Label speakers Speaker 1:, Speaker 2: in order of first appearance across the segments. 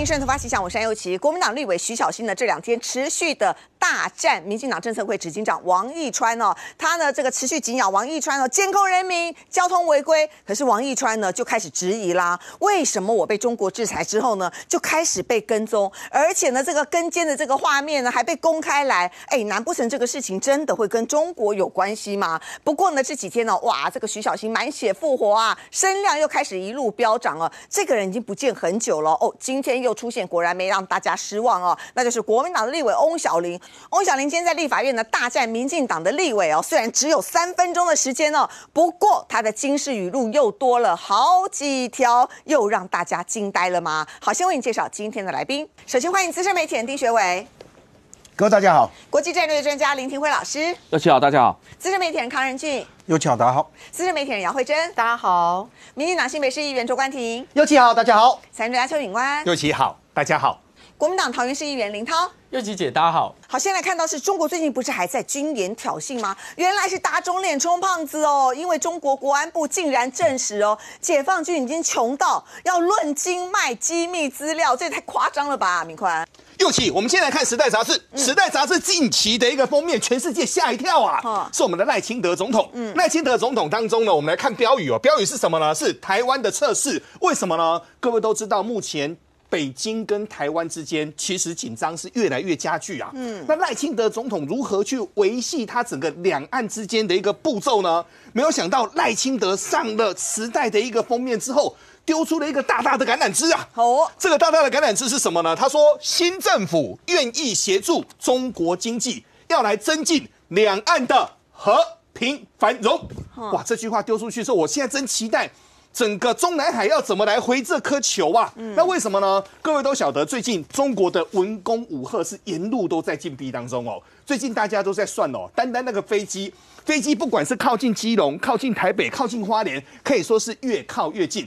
Speaker 1: 迎收看《突发奇想》，我是安又琪。国民党立委徐小新呢，这2天持续的大战民进党政策会执行长王义川哦，他呢这个持续紧咬王义川哦，监控人民，交通违规。可是王义川呢就开始质疑啦，为什么我被中国制裁之后呢，就开始被跟踪，而且呢这个跟监的这个画面呢还被公开来？难不成这个事情真的会跟中国有关系吗？不过呢这几天呢，哇，这个徐小新满血复活啊，声量又开始一路飙涨了。这个人已经不见很久了哦，今天又出现，果然没让大家失望哦，那就是国民党的立委翁小玲。翁小玲今天在立法院呢大战民进党的立委哦，虽然只有3分钟的时间哦，不过他的金氏语录又多了好几条，又让大家惊呆了吗？好，先为你介绍今天的来宾。首先欢迎资深媒体人丁学伟，
Speaker 2: 各位大家好；
Speaker 1: 国际战略专家林廷辉老师，
Speaker 3: 又琪好，大家好；
Speaker 1: 资深媒体人康仁俊，
Speaker 2: 又琪好，大家好；
Speaker 1: 资深媒体人姚慧珍，大家好；民进党新北市议员周冠廷，
Speaker 2: 又琪好，大家好；
Speaker 1: 财政专家邱允湾，
Speaker 2: 又琪好，大家好；
Speaker 1: 国民党桃园市议员林涛，
Speaker 3: 又琪姐，大家好。
Speaker 1: 好，先来看到是中国最近不是还在军演挑衅吗？原来是打肿脸充胖子哦，因为中国国安部竟然证实哦，解放军已经穷到要论斤卖机密资料，这也太夸张了吧，敏宽。
Speaker 4: 又琪，我们先来看《时代》杂志，《时代》杂志近期的一个封面，全世界吓一跳啊！是我们的赖清德总统。赖清德总统当中呢，我们来看标语哦，标语是什么呢？是台湾的测试。为什么呢？各位都知道，目前北京跟台湾之间其实紧张是越来越加剧啊。那赖清德总统如何去维系他整个两岸之间的一个步骤呢？没有想到赖清德上了《时代》的一个封面之后，丢出了一个大大的橄榄枝啊！这个大大的橄榄枝是什么呢？他说，新政府愿意协助中国经济，要来增进两岸的和平繁荣。哇，这句话丢出去之后，我现在真期待整个中南海要怎么来回这颗球啊？那为什么呢？各位都晓得，最近中国的文攻武吓是沿路都在进逼当中哦。最近大家都在算哦，单单那个飞机不管是靠近基隆、靠近台北、靠近花莲，可以说是越靠越近。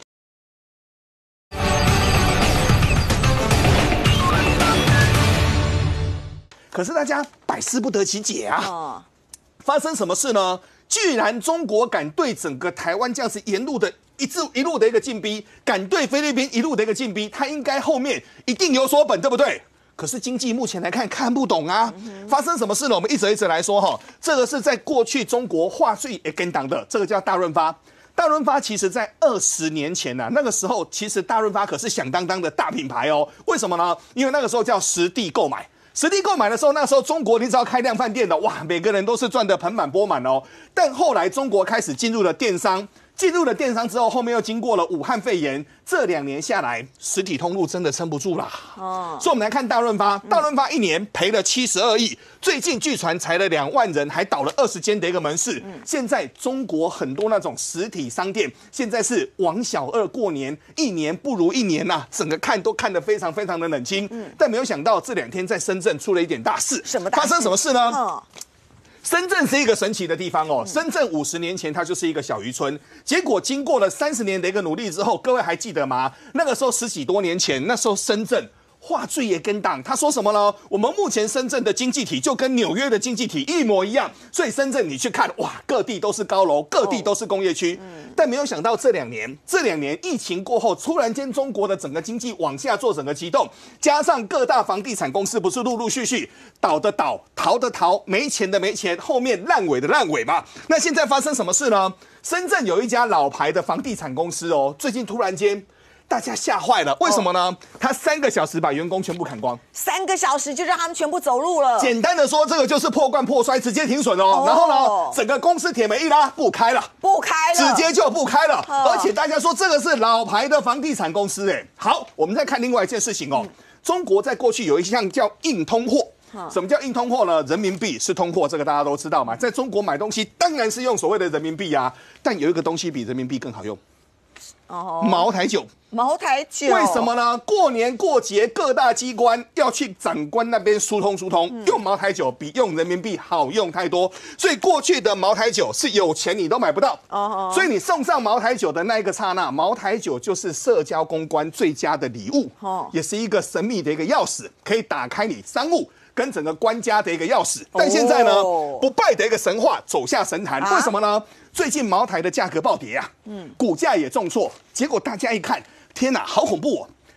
Speaker 4: 可是大家百思不得其解啊！发生什么事呢？居然中国敢对整个台湾这样子沿路的一路的一个进逼，敢对菲律宾一路的一个进逼，他应该后面一定有所本，对不对？可是经济目前来看不懂啊！发生什么事呢？我们一则一则来说哈。这个是在过去中国话最跟党的，这个叫大润发。大润发其实在20年前呢，那个时候其实大润发可是响当当的大品牌哦。为什么呢？因为那个时候叫实地购买。实地购买的时候，那时候中国你只要开量贩店的，哇，每个人都是赚得盆满钵满哦。但后来中国开始进入了电商之后，后面又经过了武汉肺炎，这2年下来，实体通路真的撑不住啦。所以我们来看大润发，大润发1年赔了72亿，最近据传裁了2万人，还倒了20间的一个门市。现在中国很多那种实体商店，现在是王小二过年，1年不如1年呐，整个都看得非常非常的冷清。但没有想到这2天在深圳出了一点大事，发生什么事呢？深圳是一个神奇的地方哦。深圳50年前它就是一个小渔村，结果经过了30年的一个努力之后，各位还记得吗？那个时候10几多年前，那时候深圳话最也跟党，他说什么呢？我们目前深圳的经济体就跟纽约的经济体一模一样，所以深圳你去看，哇，各地都是高楼，各地都是工业区。但没有想到这两年疫情过后，突然间中国的整个经济往下做整个启动，加上各大房地产公司不是陆陆续续倒的倒，逃的逃，没钱的没钱，后面烂尾的烂尾嘛。那现在发生什么事呢？深圳有一家老牌的房地产公司哦，最近突然间大家吓坏了，为什么呢？他3个小时把员工全部砍光
Speaker 1: ，3个小时就让他们全部走路了。
Speaker 4: 简单的说，这个就是破罐破摔，直接停损哦。然后呢，整个公司铁门一拉，不开了，直接就不开了。而且大家说这个是老牌的房地产公司，好，我们再看另外一件事情哦。中国在过去有一项叫硬通货。什么叫硬通货呢？人民币是通货，这个大家都知道嘛。在中国买东西当然是用所谓的人民币啊，但有一个东西比人民币更好用。茅台酒，为什么呢？过年过节各大机关要去长官那边疏通，用茅台酒比用人民币好用太多，所以过去的茅台酒是有钱你都买不到。所以你送上茅台酒的那一个刹那，茅台酒就是社交公关最佳的礼物，也是一个神秘的一个钥匙，可以打开你商务跟整个官家的一个钥匙。但现在呢，不败的一个神话走下神坛，为什么呢？最近茅台的价格暴跌啊，股价也重挫，结果大家一看，天哪，好恐怖哦！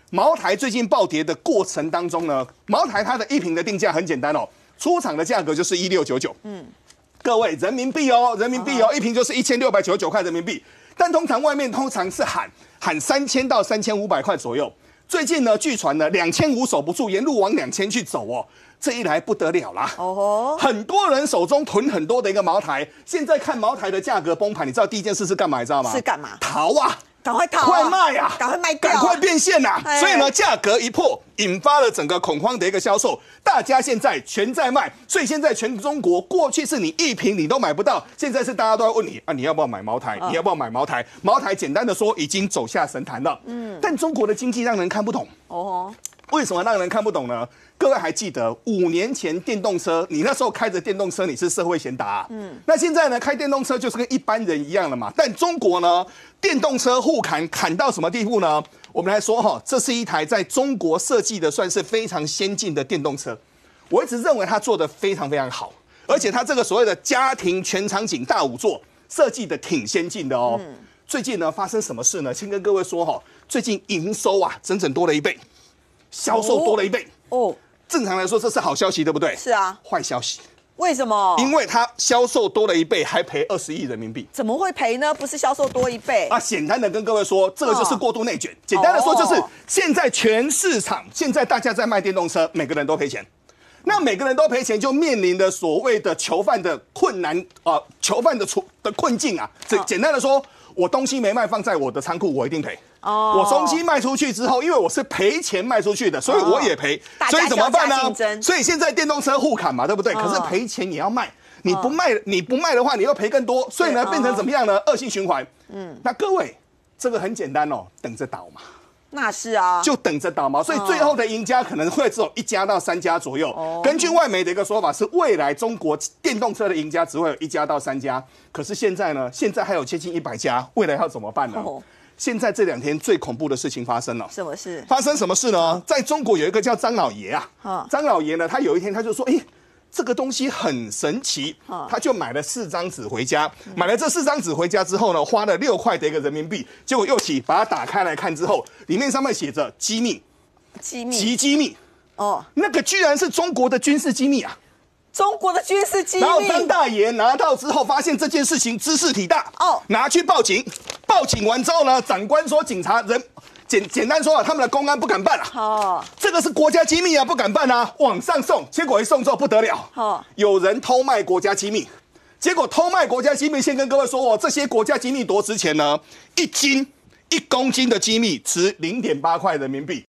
Speaker 4: 茅台最近暴跌的过程当中呢，茅台它的一瓶的定价很简单哦，出厂的价格就是1699。各位人民币哦，一瓶就是1699块人民币。但通常外面是喊3000到3500块左右。最近呢，据传呢2500守不住，沿路往2000去走哦。这一来不得了啦！很多人手中囤很多的一个茅台，现在看茅台的价格崩盘，你知道第一件事是干嘛？你知道吗？
Speaker 1: 是干嘛？
Speaker 4: 逃啊！
Speaker 1: 赶快逃、
Speaker 4: 快卖啊！
Speaker 1: 赶快卖掉、
Speaker 4: 赶快变现呐！所以呢，价格一破，引发了整个恐慌的一个销售，大家现在全在卖，所以现在全中国过去是你一瓶你都买不到，现在是大家都在问你啊，你要不要买茅台？你要不要买茅台？茅台简单的说已经走下神坛了。但中国的经济让人看不懂。为什么让人看不懂呢？各位还记得5年前电动车，你那时候开着电动车，你是社会贤达、那现在呢，开电动车就是跟一般人一样了嘛。但中国呢，电动车互砍到什么地步呢？我们来说哈，这是一台在中国设计的算是非常先进的电动车。我一直认为它做的非常非常好，而且它这个所谓的家庭全场景大5座设计的挺先进的哦。最近呢发生什么事呢？先跟各位说哈，最近营收啊整整多了1倍。销售多了1倍正常来说这是好消息，对不对？
Speaker 1: 是啊。
Speaker 4: 坏消息，
Speaker 1: 为什么？
Speaker 4: 因为它销售多了1倍，还赔20亿人民币。
Speaker 1: 怎么会赔呢？不是销售多1倍
Speaker 4: 啊？简单的跟各位说，这个就是过度内卷。简单的说就是现在全市场，现在大家在卖电动车，每个人都赔钱。那每个人都赔钱，就面临的所谓的囚犯的困难囚犯的困境啊。简单的说，我东西没卖放在我的仓库，我一定赔。我东西卖出去之后，因为我是赔钱卖出去的，所以我也赔。所以怎么办呢？所以现在电动车互砍嘛，对不对？可是赔钱也要卖，你不卖的话，你又赔更多，所以呢，变成怎么样呢？恶性循环。那各位，这个很简单哦，等着倒嘛。
Speaker 1: 那是啊，
Speaker 4: 就等着倒嘛。所以最后的赢家可能会只有1家到3家左右。根据外媒的一个说法，是未来中国电动车的赢家只会有1家到3家。可是现在呢？现在还有接近100家，未来要怎么办呢？现在这2天最恐怖的事情发生了。
Speaker 1: 什么事？
Speaker 4: 发生什么事呢？在中国有一个叫张老爷啊。张老爷呢，他有一天他就说，这个东西很神奇，他就买了4张纸回家。买了这4张纸回家之后呢，花了6块的一个人民币。结果又把它打开来看之后，里面上面写着机密，极机密。那个居然是中国的军事机密啊！
Speaker 1: 中国的军事机密。
Speaker 4: 然后张大爷拿到之后，发现这件事情知识体大，拿去报警。报警完之后呢，长官说警察简单说啊，他们的公安不敢办啊。这个是国家机密啊，不敢办啊，往上送。结果一送之后不得了，有人偷卖国家机密。结果偷卖国家机密，先跟各位说这些国家机密多值钱呢？1公斤的机密值0.8块人民币。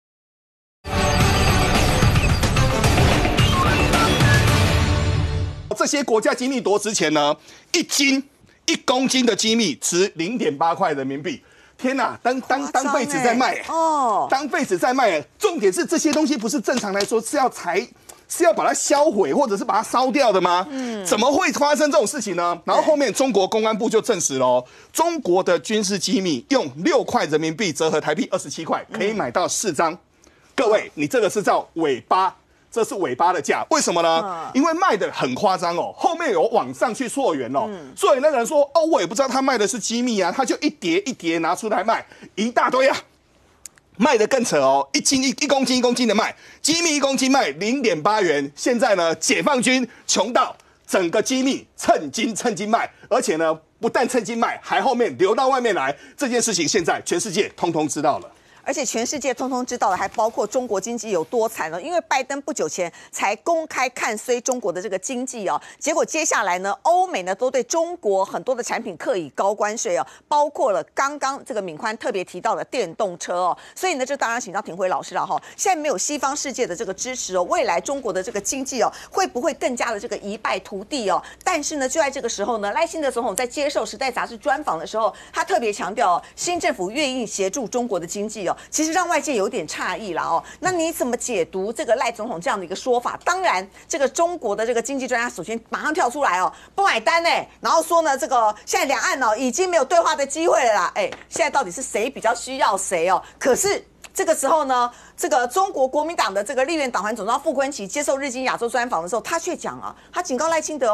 Speaker 4: 这些国家机密多值钱呢？1公斤的机密值0.8块人民币。天哪，当废纸在卖当废纸在卖。重点是这些东西不是正常来说是要把它销毁或者是把它烧掉的吗？怎么会发生这种事情呢？然后后面中国公安部就证实了中国的军事机密用6块人民币折合台币27块可以买到4张。各位，你这个是叫尾巴。这是尾巴的价，为什么呢？因为卖的很夸张后面有往上去溯源所以那个人说我也不知道他卖的是机密啊，他就一叠一叠拿出来卖，一大堆啊，卖的更扯1公斤1公斤的卖，机密1公斤卖0.8元。现在呢，解放军穷到整个机密趁金卖，而且呢，不但趁金卖，还后面流到外面来。这件事情现在全世界通通知道了。
Speaker 1: 而且全世界通通知道的，还包括中国经济有多惨因为拜登不久前才公开看衰中国的这个经济结果接下来呢，欧美呢都对中国很多的产品课以高关税包括了刚刚这个敏宽特别提到的电动车所以呢，这当然请到廷辉老师了现在没有西方世界的这个支持未来中国的这个经济会不会更加的这个一败涂地但是呢，就在这个时候呢，赖清德总统在接受《时代》杂志专访的时候，他特别强调新政府愿意协助中国的经济其实让外界有点诧异了那你怎么解读这个赖总统这样的一个说法？当然，这个中国的这个经济专家首先马上跳出来不买单然后说呢，这个现在两岸已经没有对话的机会了啦现在到底是谁比较需要谁可是这个时候呢，这个中国国民党的这个立院党团总召傅昆萁接受日经亚洲专访的时候，他却讲他警告赖清德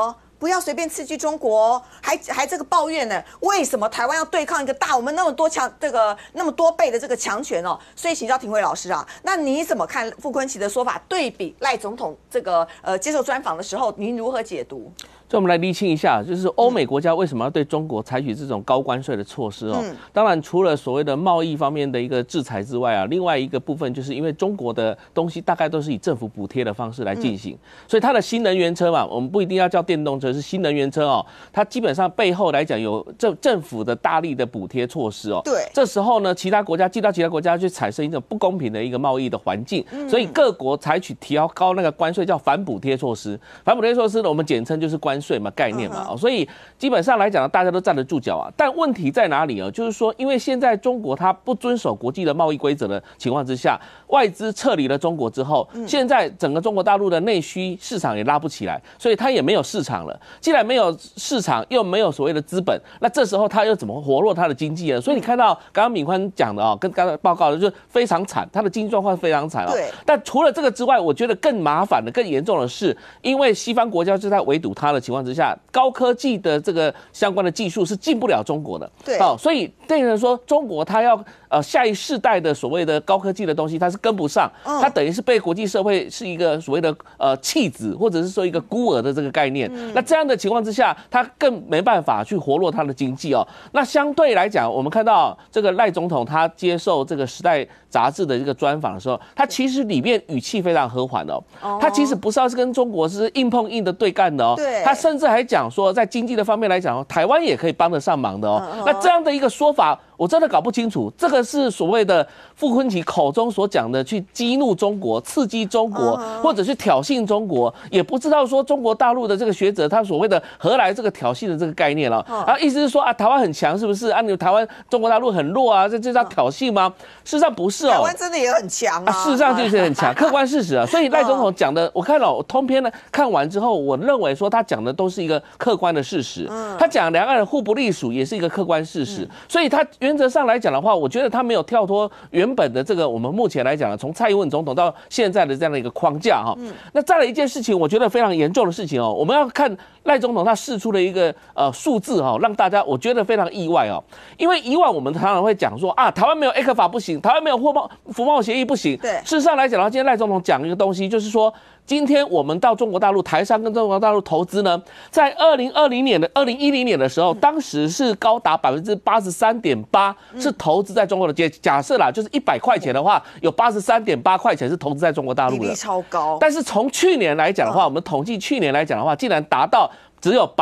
Speaker 1: 不要随便刺激中国哦，还这个抱怨呢，为什么台湾要对抗一个我们那么多那么多倍的这个强权哦？所以请教庭辉老师啊，那你怎么看傅昆萁的说法？对比赖总统这个接受专访的时候，您如何解读？
Speaker 3: 所以我们来厘清一下，就是欧美国家为什么要对中国采取这种高关税的措施哦？当然，除了所谓的贸易方面的一个制裁之外啊，另外一个部分就是因为中国的东西大概都是以政府补贴的方式来进行，所以它的新能源车嘛，我们不一定要叫电动车，是新能源车哦，它基本上背后来讲有政府的大力的补贴措施哦。
Speaker 1: 对，
Speaker 3: 这时候呢，其他国家去产生一种不公平的一个贸易的环境，所以各国采取提高那个关税叫反补贴措施。反补贴措施呢，我们简称就是关税嘛，概念嘛，所以基本上来讲，大家都站得住脚啊。但问题在哪里啊？就是说，因为现在中国它不遵守国际的贸易规则的情况之下，外资撤离了中国之后，现在整个中国大陆的内需市场也拉不起来，所以它也没有市场了。既然没有市场，又没有所谓的资本，那这时候它又怎么活络它的经济呢？所以你看到刚刚敏宽讲的哦，跟刚才报告的就是非常惨，它的经济状况非常惨哦。
Speaker 1: 对。
Speaker 3: 但除了这个之外，我觉得更麻烦的、更严重的是，因为西方国家就在围堵它的情况之下，高科技的这个相关的技术是进不了中国的。
Speaker 1: 对。
Speaker 3: 所以对人说，中国它要下一世代的所谓的高科技的东西，它是跟不上，它等于是被国际社会是一个所谓的弃子，或者是说一个孤儿的这个概念。那这样的情况之下，它更没办法去活络它的经济哦。那相对来讲，我们看到这个赖总统他接受这个《时代》杂志的这个专访的时候，他其实里面语气非常和缓哦。他其实不是要跟中国是硬碰硬的对干的哦。
Speaker 1: 对。
Speaker 3: 他甚至还讲说，在经济的方面来讲，台湾也可以帮得上忙的哦。那这样的一个说法，我真的搞不清楚，这个是所谓的傅昆萁口中所讲的去激怒中国、刺激中国，或者去挑衅中国，也不知道说中国大陆的这个学者他所谓的何来这个挑衅的这个概念了。然后意思是说啊，台湾很强是不是？啊，你台湾中国大陆很弱啊，这叫挑衅吗？事实上不是哦，
Speaker 1: 台湾真的也很强啊，
Speaker 3: 事实上就是很强，客观事实啊。所以赖总统讲的，我看了通篇呢，看完之后，我认为说他讲的都是一个客观的事实。他讲两岸的互不隶属也是一个客观事实，所以他原则上来讲的话，我觉得他没有跳脱原本的这个我们目前来讲从蔡英文总统到现在的这样的一个框架哈。那再来一件事情，我觉得非常严重的事情哦，我们要看赖总统他释出了一个数字哈，让大家我觉得非常意外哦，因为以往我们常常会讲说啊，台湾没有 ECFA 不行，台湾没有服贸协议不行。
Speaker 1: 对，
Speaker 3: 事实上来讲的话，今天赖总统讲一个东西，就是说，今天我们到中国大陆台商跟中国大陆投资呢，在2010年的时候，当时是高达83.8%是投资在中国的。假设啦，就是100块钱的话，有83.8块钱是投资在中国大陆的，
Speaker 1: 比例超高。
Speaker 3: 但是从去年来讲的话，我们统计去年来讲的话，竟然达到只有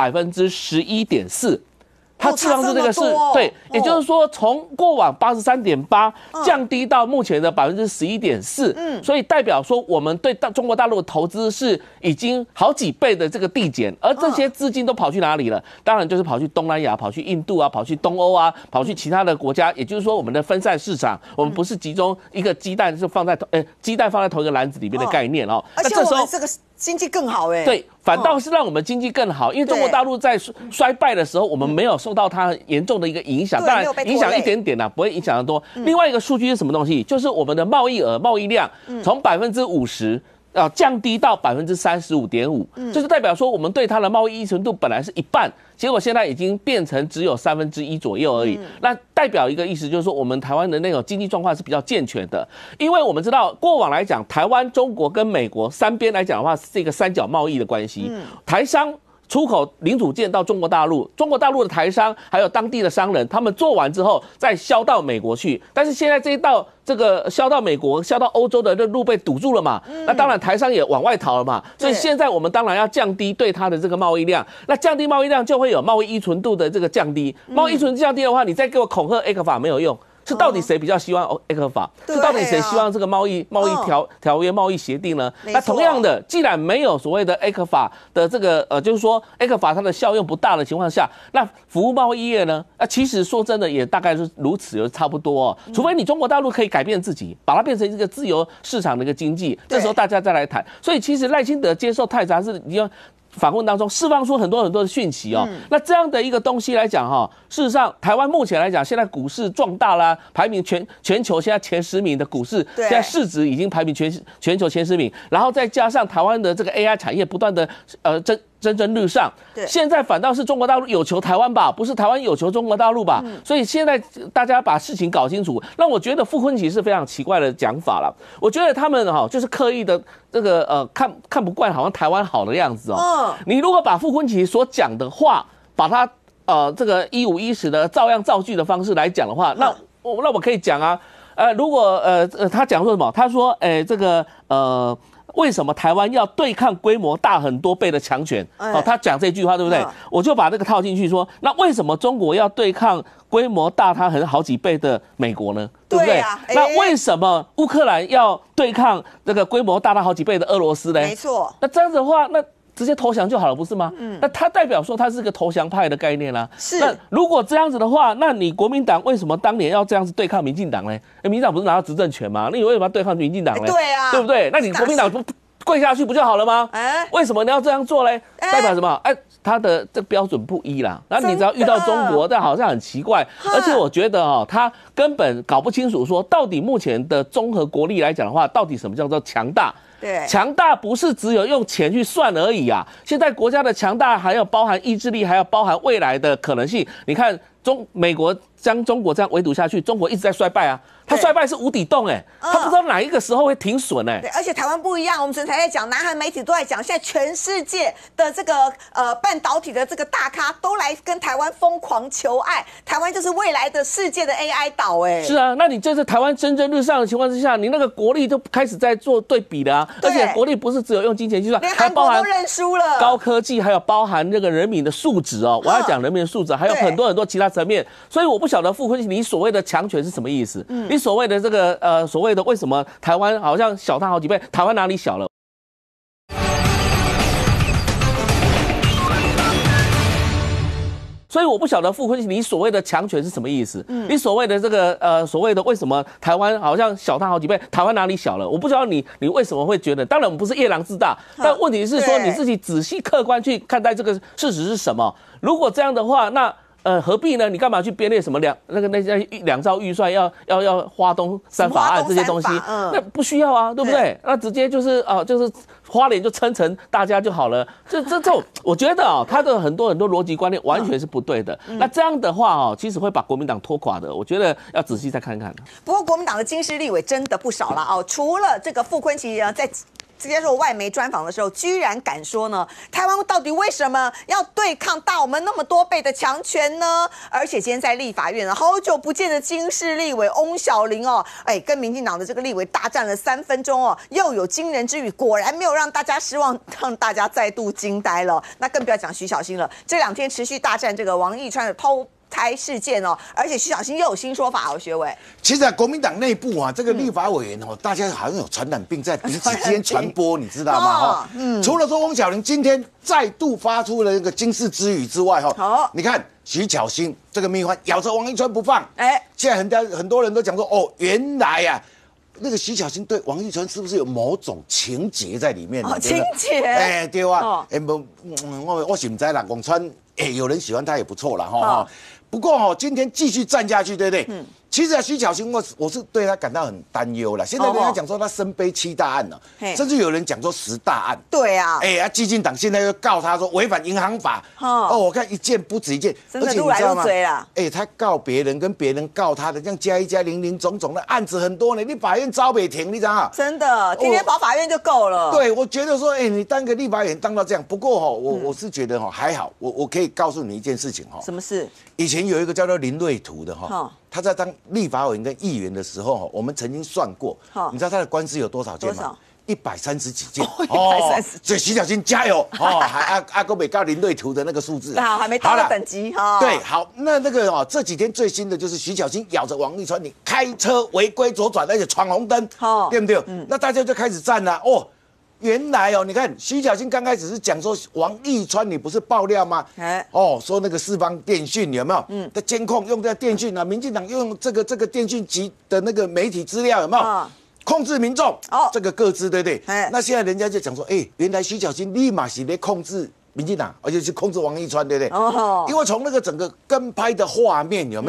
Speaker 3: 11.4%。它事实上是这个是对，也就是说从过往83.8降低到目前的11.4%，所以代表说我们对中国大陆的投资是已经好几倍的这个递减，而这些资金都跑去哪里了？当然就是跑去东南亚、跑去印度啊、跑去东欧啊、跑去其他的国家，也就是说我们的分散市场，我们不是集中一个鸡蛋是鸡蛋放在同一个篮子里面的概念哦。
Speaker 1: 而且我们这个经济更好哎，
Speaker 3: 对，反倒是让我们经济更好，因为中国大陆在衰败的时候，我们没有受到它严重的一个影响，当然影响一点点啦，不会影响得多。另外一个数据是什么东西？就是我们的贸易额、贸易量从50%。降低到35.5%，就是代表说我们对它的贸易依存度本来是1半，结果现在已经变成只有1/3左右而已。那代表一个意思就是说，我们台湾的那种经济状况是比较健全的，因为我们知道过往来讲，台湾、中国跟美国三边来讲的话是一个三角贸易的关系，台商出口零组件到中国大陆，中国大陆的台商还有当地的商人，他们做完之后再销到美国去。但是现在这个销到美国、销到欧洲的路被堵住了嘛，那当然台商也往外逃了嘛。所以现在我们当然要降低对它的这个贸易量，那降低贸易量就会有贸易依存度的这个降低。贸易依存度降低的话，你再给我恐吓 ECFA 没有用。是到底谁比较希望 ECFA？是到底谁希望这个贸易条约、贸易协定呢？那同样的，既然没有所谓的 ECFA 的这个就是说 ECFA 它的效用不大的情况下，那服务贸易业呢？其实说真的也大概是如此，差不多哦。除非你中国大陆可以改变自己，把它变成一个自由市场的一个经济，这时候大家再来谈。所以其实赖清德接受泰杂志已经访问当中释放出很多的讯息哦。那这样的一个东西来讲哈，事实上台湾目前来讲，现在股市壮大啦，排名全球现在前10名的股市，现在市值已经排名全球前10名，然后再加上台湾的这个 AI 产业不断的蒸蒸日上。
Speaker 1: 对，
Speaker 3: 现在反倒是中国大陆有求台湾吧，不是台湾有求中国大陆吧？所以现在大家把事情搞清楚，让我觉得傅昆萁是非常奇怪的讲法了。我觉得他们就是刻意的这个看不惯好像台湾好的样子哦。你如果把傅昆萁所讲的话，把他这个1510的照样造句的方式来讲的话，那我可以讲啊。如果他讲说什么？他说，这个为什么台湾要对抗规模大很多倍的强权？他讲这句话对不对？我就把这个套进去说，那为什么中国要对抗规模大它好几倍的美国呢？对不对？那为什么乌克兰要对抗这个规模大它好几倍的俄罗斯呢？
Speaker 1: 没错。
Speaker 3: 那这样子的话，那直接投降就好了，不是吗？那他代表说他是个投降派的概念啦。
Speaker 1: 是。
Speaker 3: 那如果这样子的话，那你国民党为什么当年要这样子对抗民进党呢？民进党不是拿到执政权吗？那你为什么要对抗民进党呢？
Speaker 1: 对啊，
Speaker 3: 对不对？那你国民党不跪下去不就好了吗？为什么你要这样做嘞？代表什么？他的这标准不一啦。那你只要遇到中国，但好像很奇怪。而且我觉得他根本搞不清楚说，到底目前的综合国力来讲的话，到底什么叫做强大？
Speaker 1: 对，
Speaker 3: 强大不是只有用钱去算而已啊！现在国家的强大还要包含意志力，还要包含未来的可能性。你看美国将中国这样围堵下去，中国一直在衰败啊。他衰败是无底洞他不知道哪一个时候会停损对，
Speaker 1: 而且台湾不一样，我们昨天才在讲，南韩媒体都在讲，现在全世界的这个半导体的这个大咖都来跟台湾疯狂求爱，台湾就是未来的世界的 AI 岛
Speaker 3: 是啊，那你这是台湾蒸蒸日上的情况之下，你那个国力就开始在做对比了而且国力不是只有用金钱计算，
Speaker 1: 连韩国都认输了，
Speaker 3: 高科技还有包含这个人民的素质我要讲人民的素质，还有很多其他层面，所以我不晓得傅昆萁你所谓的强权是什么意思？你所谓的这个所谓的为什么台湾好像小他好几倍？台湾哪里小了？所以我不晓得傅昆萁你所谓的强权是什么意思？你所谓的这个所谓的为什么台湾好像小他好几倍？台湾哪里小了？我不知道你为什么会觉得？当然我们不是夜郎自大，但问题是说你自己仔细客观去看待这个事实是什么？如果这样的话，那何必呢？你干嘛去编列什么那些2兆预算要花东3法案这些东西？那不需要啊，对不对？那直接就是花莲就撑成大家就好了。这种我觉得他的很多逻辑观念完全是不对的。那这样的话其实会把国民党拖垮的。我觉得要仔细再看看。
Speaker 1: 不过国民党的金氏立委真的不少了除了这个傅昆萁在接受外媒专访的时候，居然敢说呢，台湾到底为什么要对抗大我们那么多倍的强权呢？而且今天在立法院好久不见的金氏立委翁小玲跟民进党的这个立委大战了3分钟又有惊人之语，果然没有让大家失望，让大家再度惊呆了。那更不要讲徐小新了，这2天持续大战这个王义川的偷胎事件而且徐小新又有新说法学委。
Speaker 2: 其实国民党内部这个立法委员大家好像有传染病在彼此之间传播，你知道吗？除了说翁小玲今天再度发出了一个惊世之语之外你看徐巧芯这个蜜獾咬着王义川不放，现在很多人都讲说原来那个徐巧芯对王义川是不是有某种情结在里面？
Speaker 1: 情结？
Speaker 2: 对啊，我是不知啦，王川有人喜欢他也不错啦不过今天继续战下去，对不对？其实徐巧芯我是对他感到很担忧了。现在人家讲说他身背7大案了，甚至有人讲说10大案。
Speaker 1: 对啊，
Speaker 2: 激进党现在又告他说违反银行法。我看一件不止一件，
Speaker 1: 而且你知道吗？
Speaker 2: 他告别人跟别人告他的，这样加一加零零总总的案子很多呢。你法院招北庭，你知道吗？
Speaker 1: 真的，天天跑法院就够了。
Speaker 2: 对，我觉得说，你当个立法委员当到这样，不过我是觉得还好。我可以告诉你一件事情
Speaker 1: 什么事？
Speaker 2: 以前有一个叫做林瑞图的他在当立法委员跟议员的时候我们曾经算过，你知道他的官司有多少件吗？130几件所以徐小芯加油还阿哥北告林瑞图的那个数字
Speaker 1: 还没到等级
Speaker 2: 对，好，那个这几天最新的就是徐小芯咬着王义川，你开车违规左转而且闯红灯，对不对？那大家就开始站了原来你看徐小芯刚开始是讲说王义川你不是爆料吗？说那个四方电讯有没有？的监控用在电讯民进党用这个电讯局的那个媒体资料有没有？控制民众这个各自对不对？那现在人家就讲说，原来徐小芯立马是在控制民进党，而且是控制王义川，对不对？因为从那个整个跟拍的画面有没有？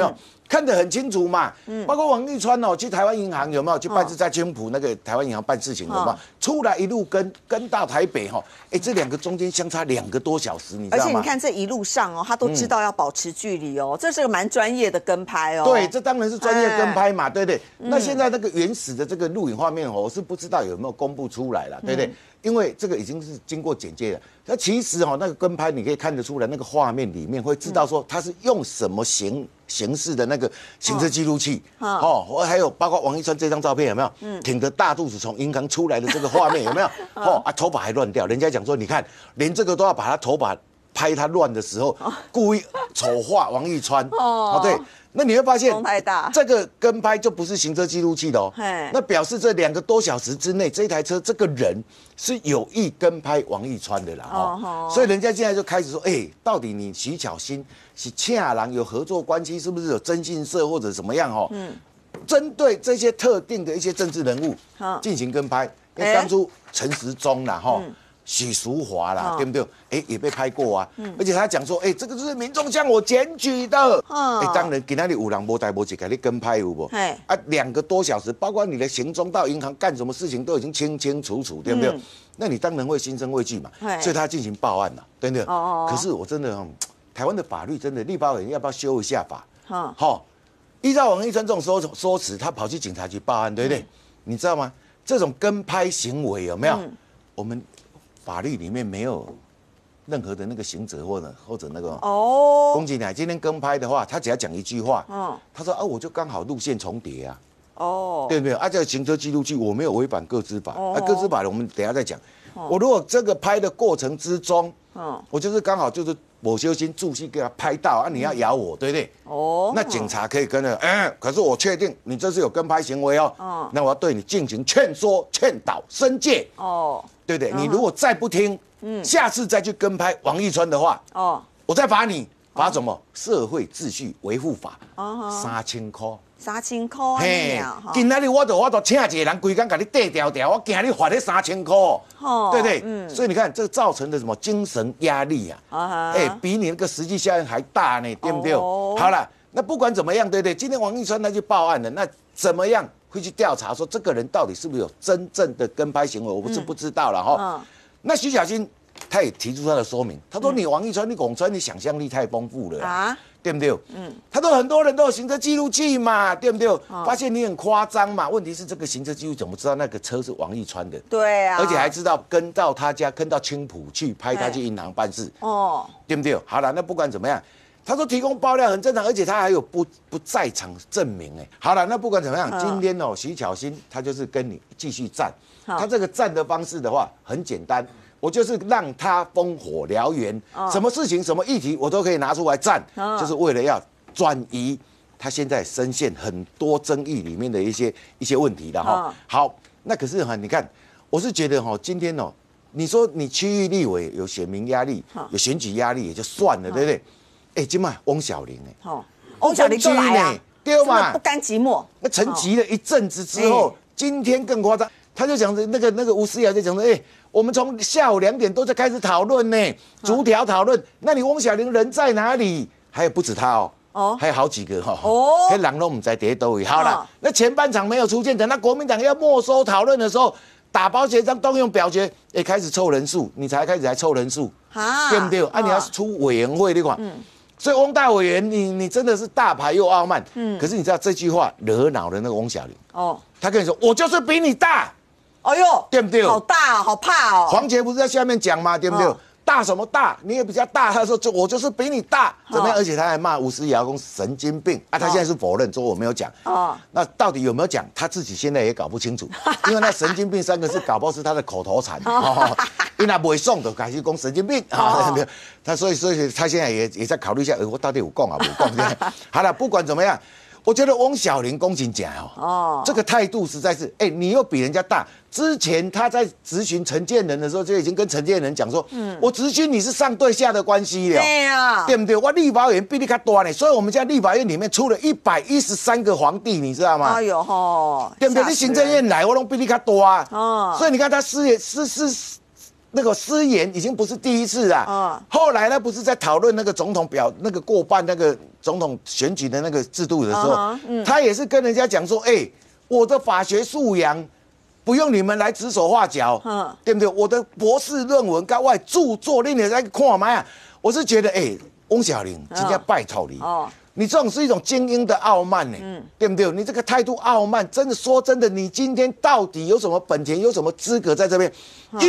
Speaker 2: 看得很清楚嘛。包括王一川哦，去台湾银行有没有去办事，在青埔那个台湾银行办事情有没有？出来一路跟到台北哈，这2个中间相差2个多小时，你知道吗？
Speaker 1: 而且你看这一路上哦，他都知道要保持距离哦，这是个蛮专业的跟拍哦。
Speaker 2: 对，这当然是专业跟拍嘛，对不对？那现在那个原始的这个录影画面哦，我是不知道有没有公布出来了，对不对？因为这个已经是经过剪接了。那其实哦，那个跟拍你可以看得出来，那个画面里面会知道说他是用什么形式的那个行车记录器哦，还有包括王一川这张照片有没有？挺着大肚子从银行出来的这个画面有没有？头发还乱掉，人家讲说你看连这个都要把他头发拍他乱的时候，故意丑化王一川哦，对。那你会发现，这个跟拍就不是行车记录器的哦。那表示这2个多小时之内，这台车这个人是有意跟拍王一川的啦。哦，所以人家现在就开始说，到底你徐巧芯是恰郎有合作关系，是不是有征信社或者怎么样？哦，针对这些特定的一些政治人物进行跟拍，因为当初陈时中啦，哈。许淑华啦，对不对？也被拍过啊。而且他讲说，这个就是民众向我检举的。当然，给那里有人无代无志给你跟拍有不？2个多小时，包括你的行踪到银行干什么事情都已经清清楚楚，对不对？那你当然会心生畏惧嘛。所以他进行报案了，对不对？可是我真的，台湾的法律真的，立法委员要不要修一下法？好，依照王一川这种说辞，他跑去警察局报案，对不对？你知道吗？这种跟拍行为有没有？我们法律里面没有任何的那个刑责或者那个龚锦乃今天跟拍的话，他只要讲一句话，他说我就刚好路线重叠啊，对不对？这个行车记录器我没有违反个资法，个资法我们等一下再讲。我如果这个拍的过程之中，我就是刚好就是我修心助兴给他拍到你要咬我，对不对？那警察可以跟着，可是我确定你这是有跟拍行为哦，那我要对你进行劝说、劝导、申诫对不对？你如果再不听，下次再去跟拍王一川的话，我再罚你，罚什么？社会秩序维护法，3000块。
Speaker 1: 3000块，
Speaker 2: 嘿，今仔日我就请一个人规工给你带调调，我惊你罚你3000块，对不对？所以你看这造成的什么精神压力啊？比你那个实际效应还大呢，对不对？好了，那不管怎么样，对不对？今天王一川他去报案了，那怎么样会去调查说这个人到底是不是有真正的跟拍行为？我不知道了哈。那徐巧芯他也提出他的说明，他说你王一川、你龚川，你想象力太丰富了啊。对不对？他说很多人都有行车记录器嘛，对不对？发现你很夸张嘛。问题是这个行车记录怎么知道那个车是王一川的？对啊，而且还知道跟到他家，跟到青埔去拍他去银行办事，对不对？好了，那不管怎么样，他说提供爆料很正常，而且他还有不在场证明好了，那不管怎么样，今天徐巧芯他就是跟你继续战，他这个战的方式的话很简单。我就是让他烽火燎原，什么事情、什么议题，我都可以拿出来战，就是为了要转移他现在深陷很多争议里面的一些问题的哈。好，那可是你看，我是觉得今天你说你区域立委有选民压力，有选举压力也就算了，对不对？今晚翁小玲
Speaker 1: 翁小玲都来啊，
Speaker 2: 对嘛？
Speaker 1: 不甘寂寞。
Speaker 2: 那沉寂了一阵子之后，今天更夸张，他就讲着那个吴思瑶就讲着我们从下午2点多就开始讨论呢，逐条讨论。那你翁小玲人在哪里？还有不止他还有好几个那人都不在第一都位。好了，那前半场没有出现，等到国民党要没收讨论的时候，打包协商动用表决，开始凑人数，你才开始来凑人数，对不对？你要出委员会那块，所以翁大委员，你真的是大牌又傲慢。可是你知道这句话惹恼了那个翁小玲他跟你说我就是比你大。
Speaker 1: 哎呦，
Speaker 2: 对不对？
Speaker 1: 好大哦，好怕
Speaker 2: 黄捷不是在下面讲吗？对不对？大什么大？你也比较大。他说我就是比你大，怎么样？而且他还骂吴思瑶公神经病他现在是否认说我没有讲那到底有没有讲？他自己现在也搞不清楚，因为那神经病3个字搞不好是他的口头禅因为他不会送的，改去讲神经病他所以他现在也在考虑一下，我到底有讲啊不讲？好了，不管怎么样。我觉得翁小玲公瑾讲这个态度实在是，你又比人家大。之前他在质询陈建仁的时候，就已经跟陈建仁讲说，我质询你是上对下的关系了，对啊，对不对？我立法委员比你较大呢，所以我们家立法院里面出了113个皇帝，你知道吗？哎呦对不对？你行政院来，我都比你较大所以你看他那个失言已经不是第一次啦。后来呢，不是在讨论那个总统过半那个总统选举的那个制度的时候，他也是跟人家讲说，我的法学素养不用你们来指手画脚，对不对？我的博士论文跟外著作，你来看嘛呀？我是觉得，翁小玲，今天拜托你。你这种是一种精英的傲慢呢，对不对？你这个态度傲慢，真的说真的，你今天到底有什么本钱，有什么资格在这边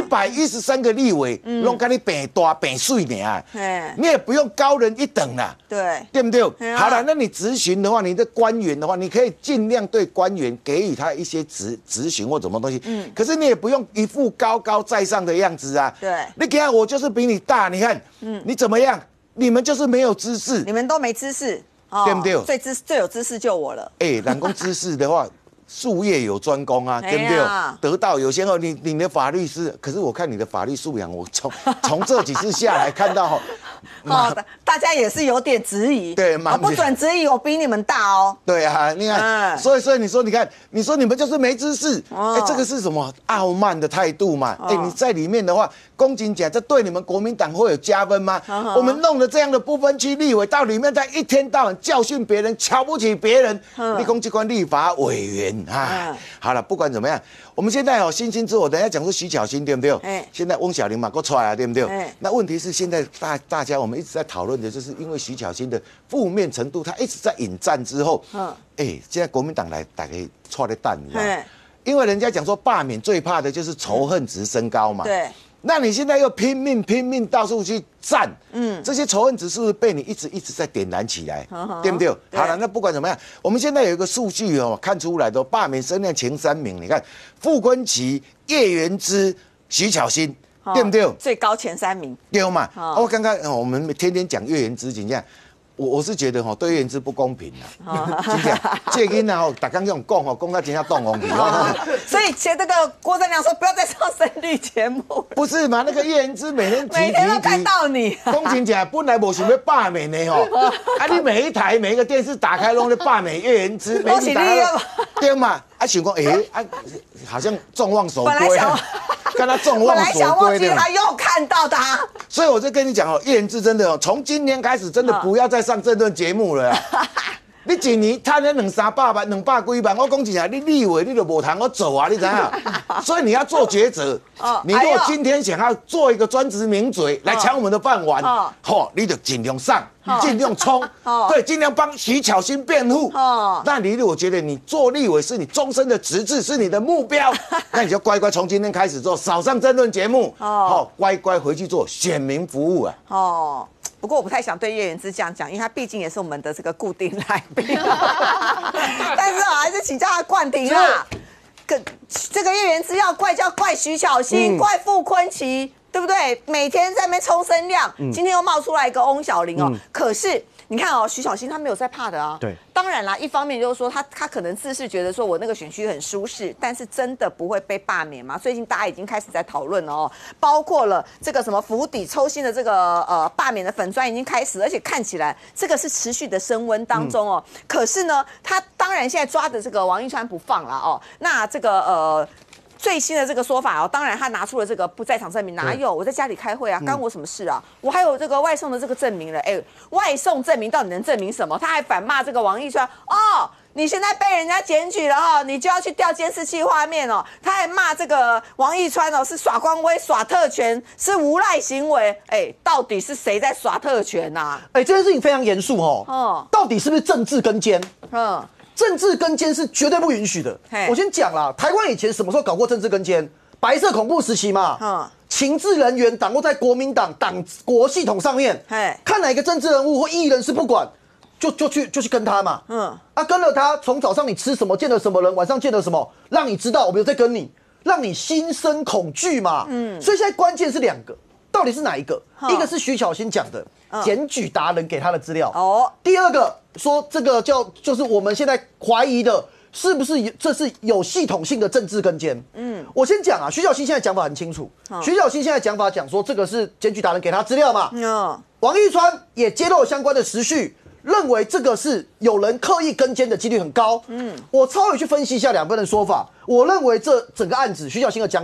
Speaker 2: ？113个立委，拢跟你变大变水呢，你也不用高人一等啦，对不对？好了，那你质询的话，你的官员的话，你可以尽量对官员给予他一些质询或什么东西，可是你也不用一副高高在上的样子啊。
Speaker 1: 对，
Speaker 2: 你看我就是比你大，你看，你怎么样？你们就是没有知识，
Speaker 1: 你们都没知识。
Speaker 2: 对不对？
Speaker 1: 最有知识就我了。
Speaker 2: 人工知识的话，术业有专攻啊，对不对？得道有先后。你的法律是，可是我看你的法律素养，我从这几次下来看到
Speaker 1: 大家也是有点质疑。
Speaker 2: 对，
Speaker 1: 不准质疑，我比你们大哦。
Speaker 2: 对啊，你看，所以你说，你说你们就是没知识，这个是什么傲慢的态度嘛？你在里面的话，公斤讲，这对你们国民党会有加分吗？我们弄了这样的不分区立委到里面，在一天到晚教训别人，瞧不起别人，立功机关立法委员啊。好了，不管怎么样，我们现在星星之火，等一下讲说徐巧芯，对不对？现在翁小玲嘛，给我出来了，对不对？那问题是现在大家我们一直在讨论的，就是因为徐巧芯的负面程度，他一直在引战之后，现在国民党来打给错的蛋，你知道吗？因为人家讲说罢免最怕的就是仇恨值升高嘛。
Speaker 1: 对。
Speaker 2: 那你现在又拼命到处去战，这些仇恨值是不是被你一直在点燃起来，对不对？好了，那不管怎么样，我们现在有一个数据看出来的罢免声量前3名，你看傅昆萁、叶元之、徐巧芯，对不对？
Speaker 1: 最高前3名，
Speaker 2: 对嘛？我刚刚我们天天讲叶元之，怎样？我是觉得对叶元之不公平啦，真的，这个呢，大刚这种讲到真正动红去。
Speaker 1: 所以前那个郭正亮说不要再上深绿节目。
Speaker 2: 不是嘛？那个叶元之每天
Speaker 1: 都看到你。
Speaker 2: 公斤姐本来无想要罢免的你每一个电视打开拢在罢免叶元之，每次打开对嘛？想讲好像众望所归啊。跟他众望所归的，
Speaker 1: 他又看到他，
Speaker 2: 所以我就跟你讲叶元之真的从今天开始真的不要再上政论节目了。你一年赚了200-300万、200几万，我讲真啊，你立委你就无通我走啊，你知道？所以你要做抉择。你如果今天想要做一个专职名嘴来抢我们的饭碗，你就尽量上，尽量冲，对，尽量帮徐巧芯辩护。那你如果觉得你做立委是你终身的职志，是你的目标，那你就乖乖从今天开始做，少上政论节目，乖乖回去做选民服务啊。
Speaker 1: 不过我不太想对叶元之这样讲，因为他毕竟也是我们的这个固定来宾。但是还是请教他冠廷啦。这个叶元之要怪就要怪徐巧芯，怪傅昆萁，对不对？每天在那边冲声量，今天又冒出来一个翁小玲可是你看徐巧芯他没有在怕的啊。
Speaker 2: 对，
Speaker 1: 当然啦，一方面就是说他可能自是觉得说我那个选区很舒适，但是真的不会被罢免吗？最近大家已经开始在讨论了包括了这个什么釜底抽薪的这个罢免的粉专已经开始，而且看起来这个是持续的升温当中可是呢，他当然现在抓的这个王一川不放了那这个最新的这个说法当然他拿出了这个不在场证明，哪有？我在家里开会啊，干我什么事啊？我还有这个外送的这个证明了，外送证明到底能证明什么？他还反骂这个王一川你现在被人家检举了你就要去调监视器画面他还骂这个王一川是耍官威、耍特权，是无赖行为。到底是谁在耍特权啊？
Speaker 5: 这件事情非常严肃到底是不是政治跟监？政治跟监是绝对不允许的。我先讲啦，台湾以前什么时候搞过政治跟监？白色恐怖时期嘛。情治人员掌握在国民党党国系统上面，看哪一个政治人物或异议人士不管，就去跟他嘛。跟了他，从早上你吃什么，见了什么人，晚上见了什么，让你知道我们有在跟你，让你心生恐惧嘛。所以现在关键是2个，到底是哪一个？一个是徐巧芯讲的检举达人给他的资料第二个说这个就是我们现在怀疑的是不是这是有系统性的政治跟监？我先讲徐巧芯现在讲法很清楚。徐巧芯现在讲法讲说这个是检举达人给他资料嘛。王一川也揭露相关的时序，认为这个是有人刻意跟监的几率很高。我稍微去分析一下2边的说法，我认为这整个案子徐巧芯的讲法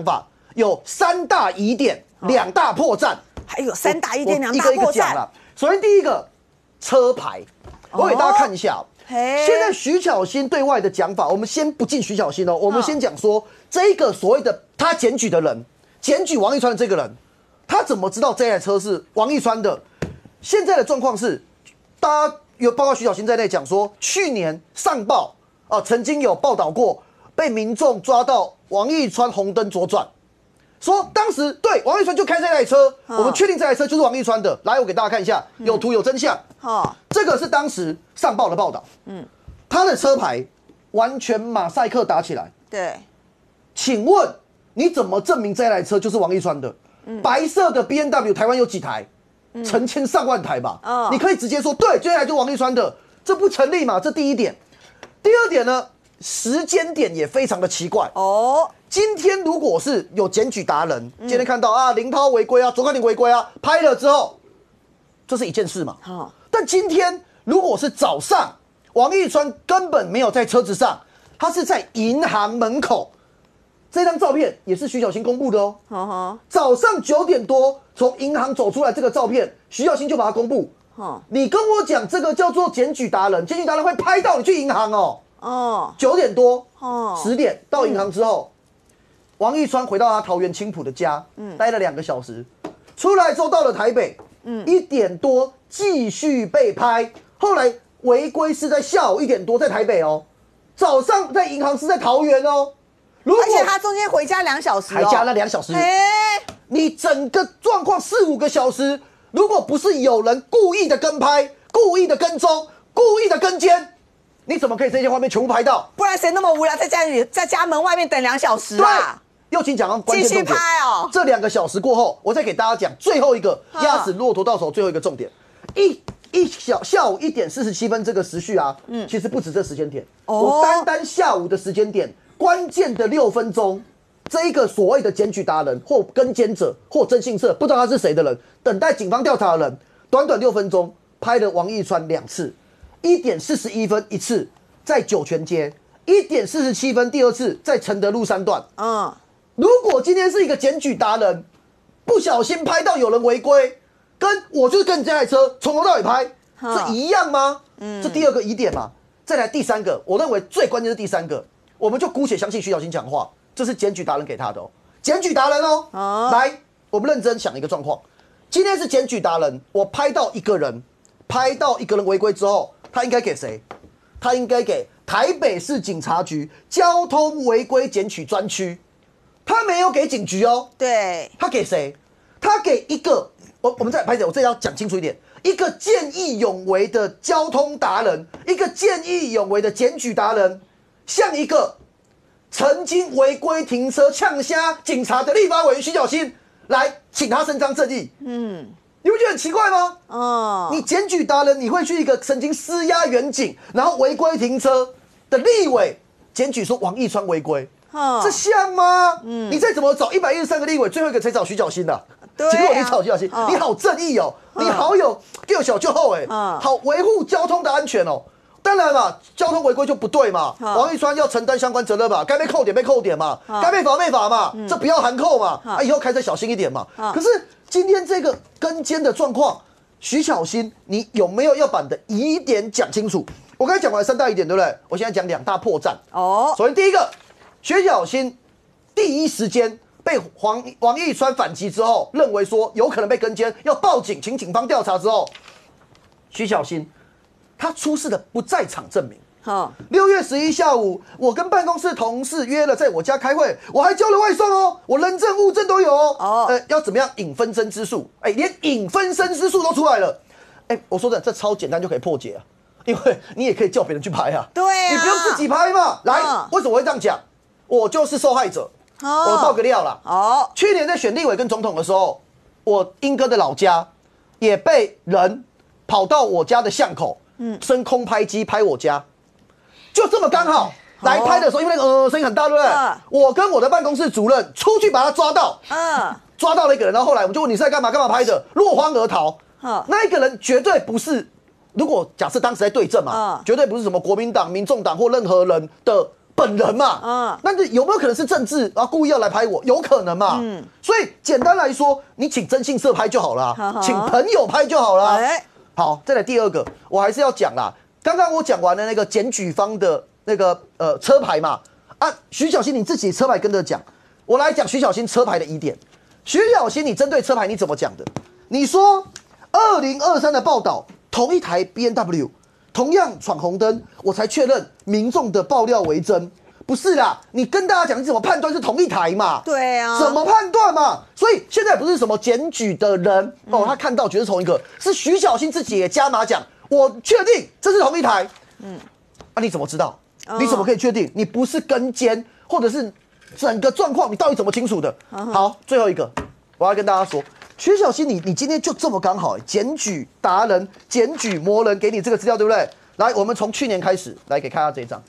Speaker 5: 有3大疑点，2大破绽。
Speaker 1: 还有3大疑点，2大破绽。
Speaker 5: 一个一个讲了。首先第一个车牌，我给大家看一下。现在徐巧芯对外的讲法，我们先不进徐巧芯哦，我们先讲说这个所谓的他检举的人，检举王一川的这个人，他怎么知道这台车是王一川的？现在的状况是，大家有包括徐巧芯在内讲说，去年上报曾经有报道过被民众抓到王一川红灯左转，说当时对王一川就开这台车，我们确定这台车就是王一川的。来，我给大家看一下，有图有真相。这个是当时上报的报道。他的车牌完全马赛克打起来。
Speaker 1: 对，
Speaker 5: 请问你怎么证明这台车就是王一川的？白色的 BMW 台湾有几台？成千上万台吧。你可以直接说对，这台就是王一川的，这不成立嘛？这第一点。第二点呢，时间点也非常的奇怪。今天如果是有检举达人，今天看到林涛违规左冠廷违规拍了之后，这是一件事嘛。但今天如果是早上，王一川根本没有在车子上，他是在银行门口。这张照片也是徐巧芯公布的哦。早上9点多从银行走出来，这个照片徐巧芯就把它公布。你跟我讲这个叫做检举达人，检举达人会拍到你去银行哦。9点多，10点到银行之后，王一川回到他桃园青埔的家，待了2个小时，出来之后到了台北，1点多继续被拍，后来违规是在下午1点多在台北哦，早上在银行是在桃园哦，
Speaker 1: 而且他中间回家2小时，
Speaker 5: 还加了2小时，你整个状况4、5个小时，如果不是有人故意的跟拍、故意的跟踪、故意的跟监，你怎么可以这些画面全部拍到？
Speaker 1: 不然谁那么无聊在家门外面等2小时啊？
Speaker 5: 又请讲到关键重点，
Speaker 1: 继续拍哦。
Speaker 5: 这2个小时过后，我再给大家讲最后一个压死骆驼到手最后一个重点。下午1点47分这个时序其实不止这时间点。我单下午的时间点，关键的6分钟，这一个所谓的检举达人或跟监者或征信社，不知道他是谁的人，等待警方调查的人，短短6分钟拍了王一川2次，1点41分1次在酒泉街，1点47分第2次在承德路3段。如果今天是一个检举达人，不小心拍到有人违规，跟我就是跟你这台车从头到尾拍，这一样吗？这第2个疑点嘛。再来第3个，我认为最关键是第3个，我们就姑且相信徐巧芯讲话，这是检举达人给他的哦，检举达人哦。来，我们认真想一个状况，今天是检举达人，我拍到一个人违规之后，他应该给谁？他应该给台北市警察局交通违规检举专区。他没有给警局哦，
Speaker 1: 对，
Speaker 5: 他给谁？他给一个，我们再拍点，我这要讲清楚一点，一个见义勇为的交通达人，一个见义勇为的检举达人，像一个曾经违规停车呛瞎警察的立法委员徐巧芯来请他伸张正义。你不觉得很奇怪吗？你检举达人，你会去一个曾经施压远警，然后违规停车的立委检举说王一川违规。这像吗？你再怎么找113个立委，最后一个才找徐巧芯的。结果你找徐巧芯，你好正义哦，你好有救小救后好维护交通的安全哦。当然嘛，交通违规就不对嘛，王一川要承担相关责任嘛，该被扣点嘛，该被罚嘛，这不要含扣嘛，以后开车小心一点嘛。可是今天这个跟监的状况，徐巧芯，你有没有要把你的疑点讲清楚？我刚才讲完3大疑点，对不对？我现在讲2大破绽。首先第一个。徐巧芯第一时间被王一川反击之后，认为说有可能被跟监，要报警请警方调查之后，徐巧芯他出示的不在场证明。6月11下午，我跟办公室同事约了在我家开会，我还交了外送哦，我人证物证都有哦。要怎么样引分身之术？连引分身之术都出来了。我说的这超简单就可以破解啊，因为你也可以叫别人去拍啊。
Speaker 1: 对啊，
Speaker 5: 你不用自己拍嘛。来，为什么会这样讲？我就是受害者，我爆个料啦。去年在选立委跟总统的时候，我英哥的老家也被人跑到我家的巷口，升空拍机拍我家，就这么刚好来拍的时候，因为那个声音很大，对不对？我跟我的办公室主任出去把他抓到，抓到了一个人，然后后来我们就问你是在干嘛拍的，落荒而逃。那一个人绝对不是，如果假设当时在对证嘛，绝对不是什么国民党、民众党或任何人的本人嘛，那有没有可能是政治，然后故意要来拍我？有可能嘛，所以简单来说，你请征信社拍就好了，请朋友拍就好了。好，再来第二个，我还是要讲啦。刚刚我讲完了那个检举方的那个车牌嘛，徐小新你自己车牌跟着讲，我来讲徐小新车牌的疑点。徐小新，你针对车牌你怎么讲的？你说2023的报道同一台 BMW。同样闯红灯，我才确认民众的爆料为真，不是啦。你跟大家讲，你怎么判断是同一台嘛？
Speaker 1: 对啊，
Speaker 5: 怎么判断嘛？所以现在不是什么检举的人他看到觉得是同一个，是徐小新自己也加码讲，我确定这是同一台。你怎么知道？你怎么可以确定？你不是跟监，或者是整个状况，你到底怎么清楚的？好，最后一个，我要跟大家说。徐小新，你今天就这么刚好，检举达人、检举魔人给你这个资料，对不对？来，我们从去年开始来给看下这一张。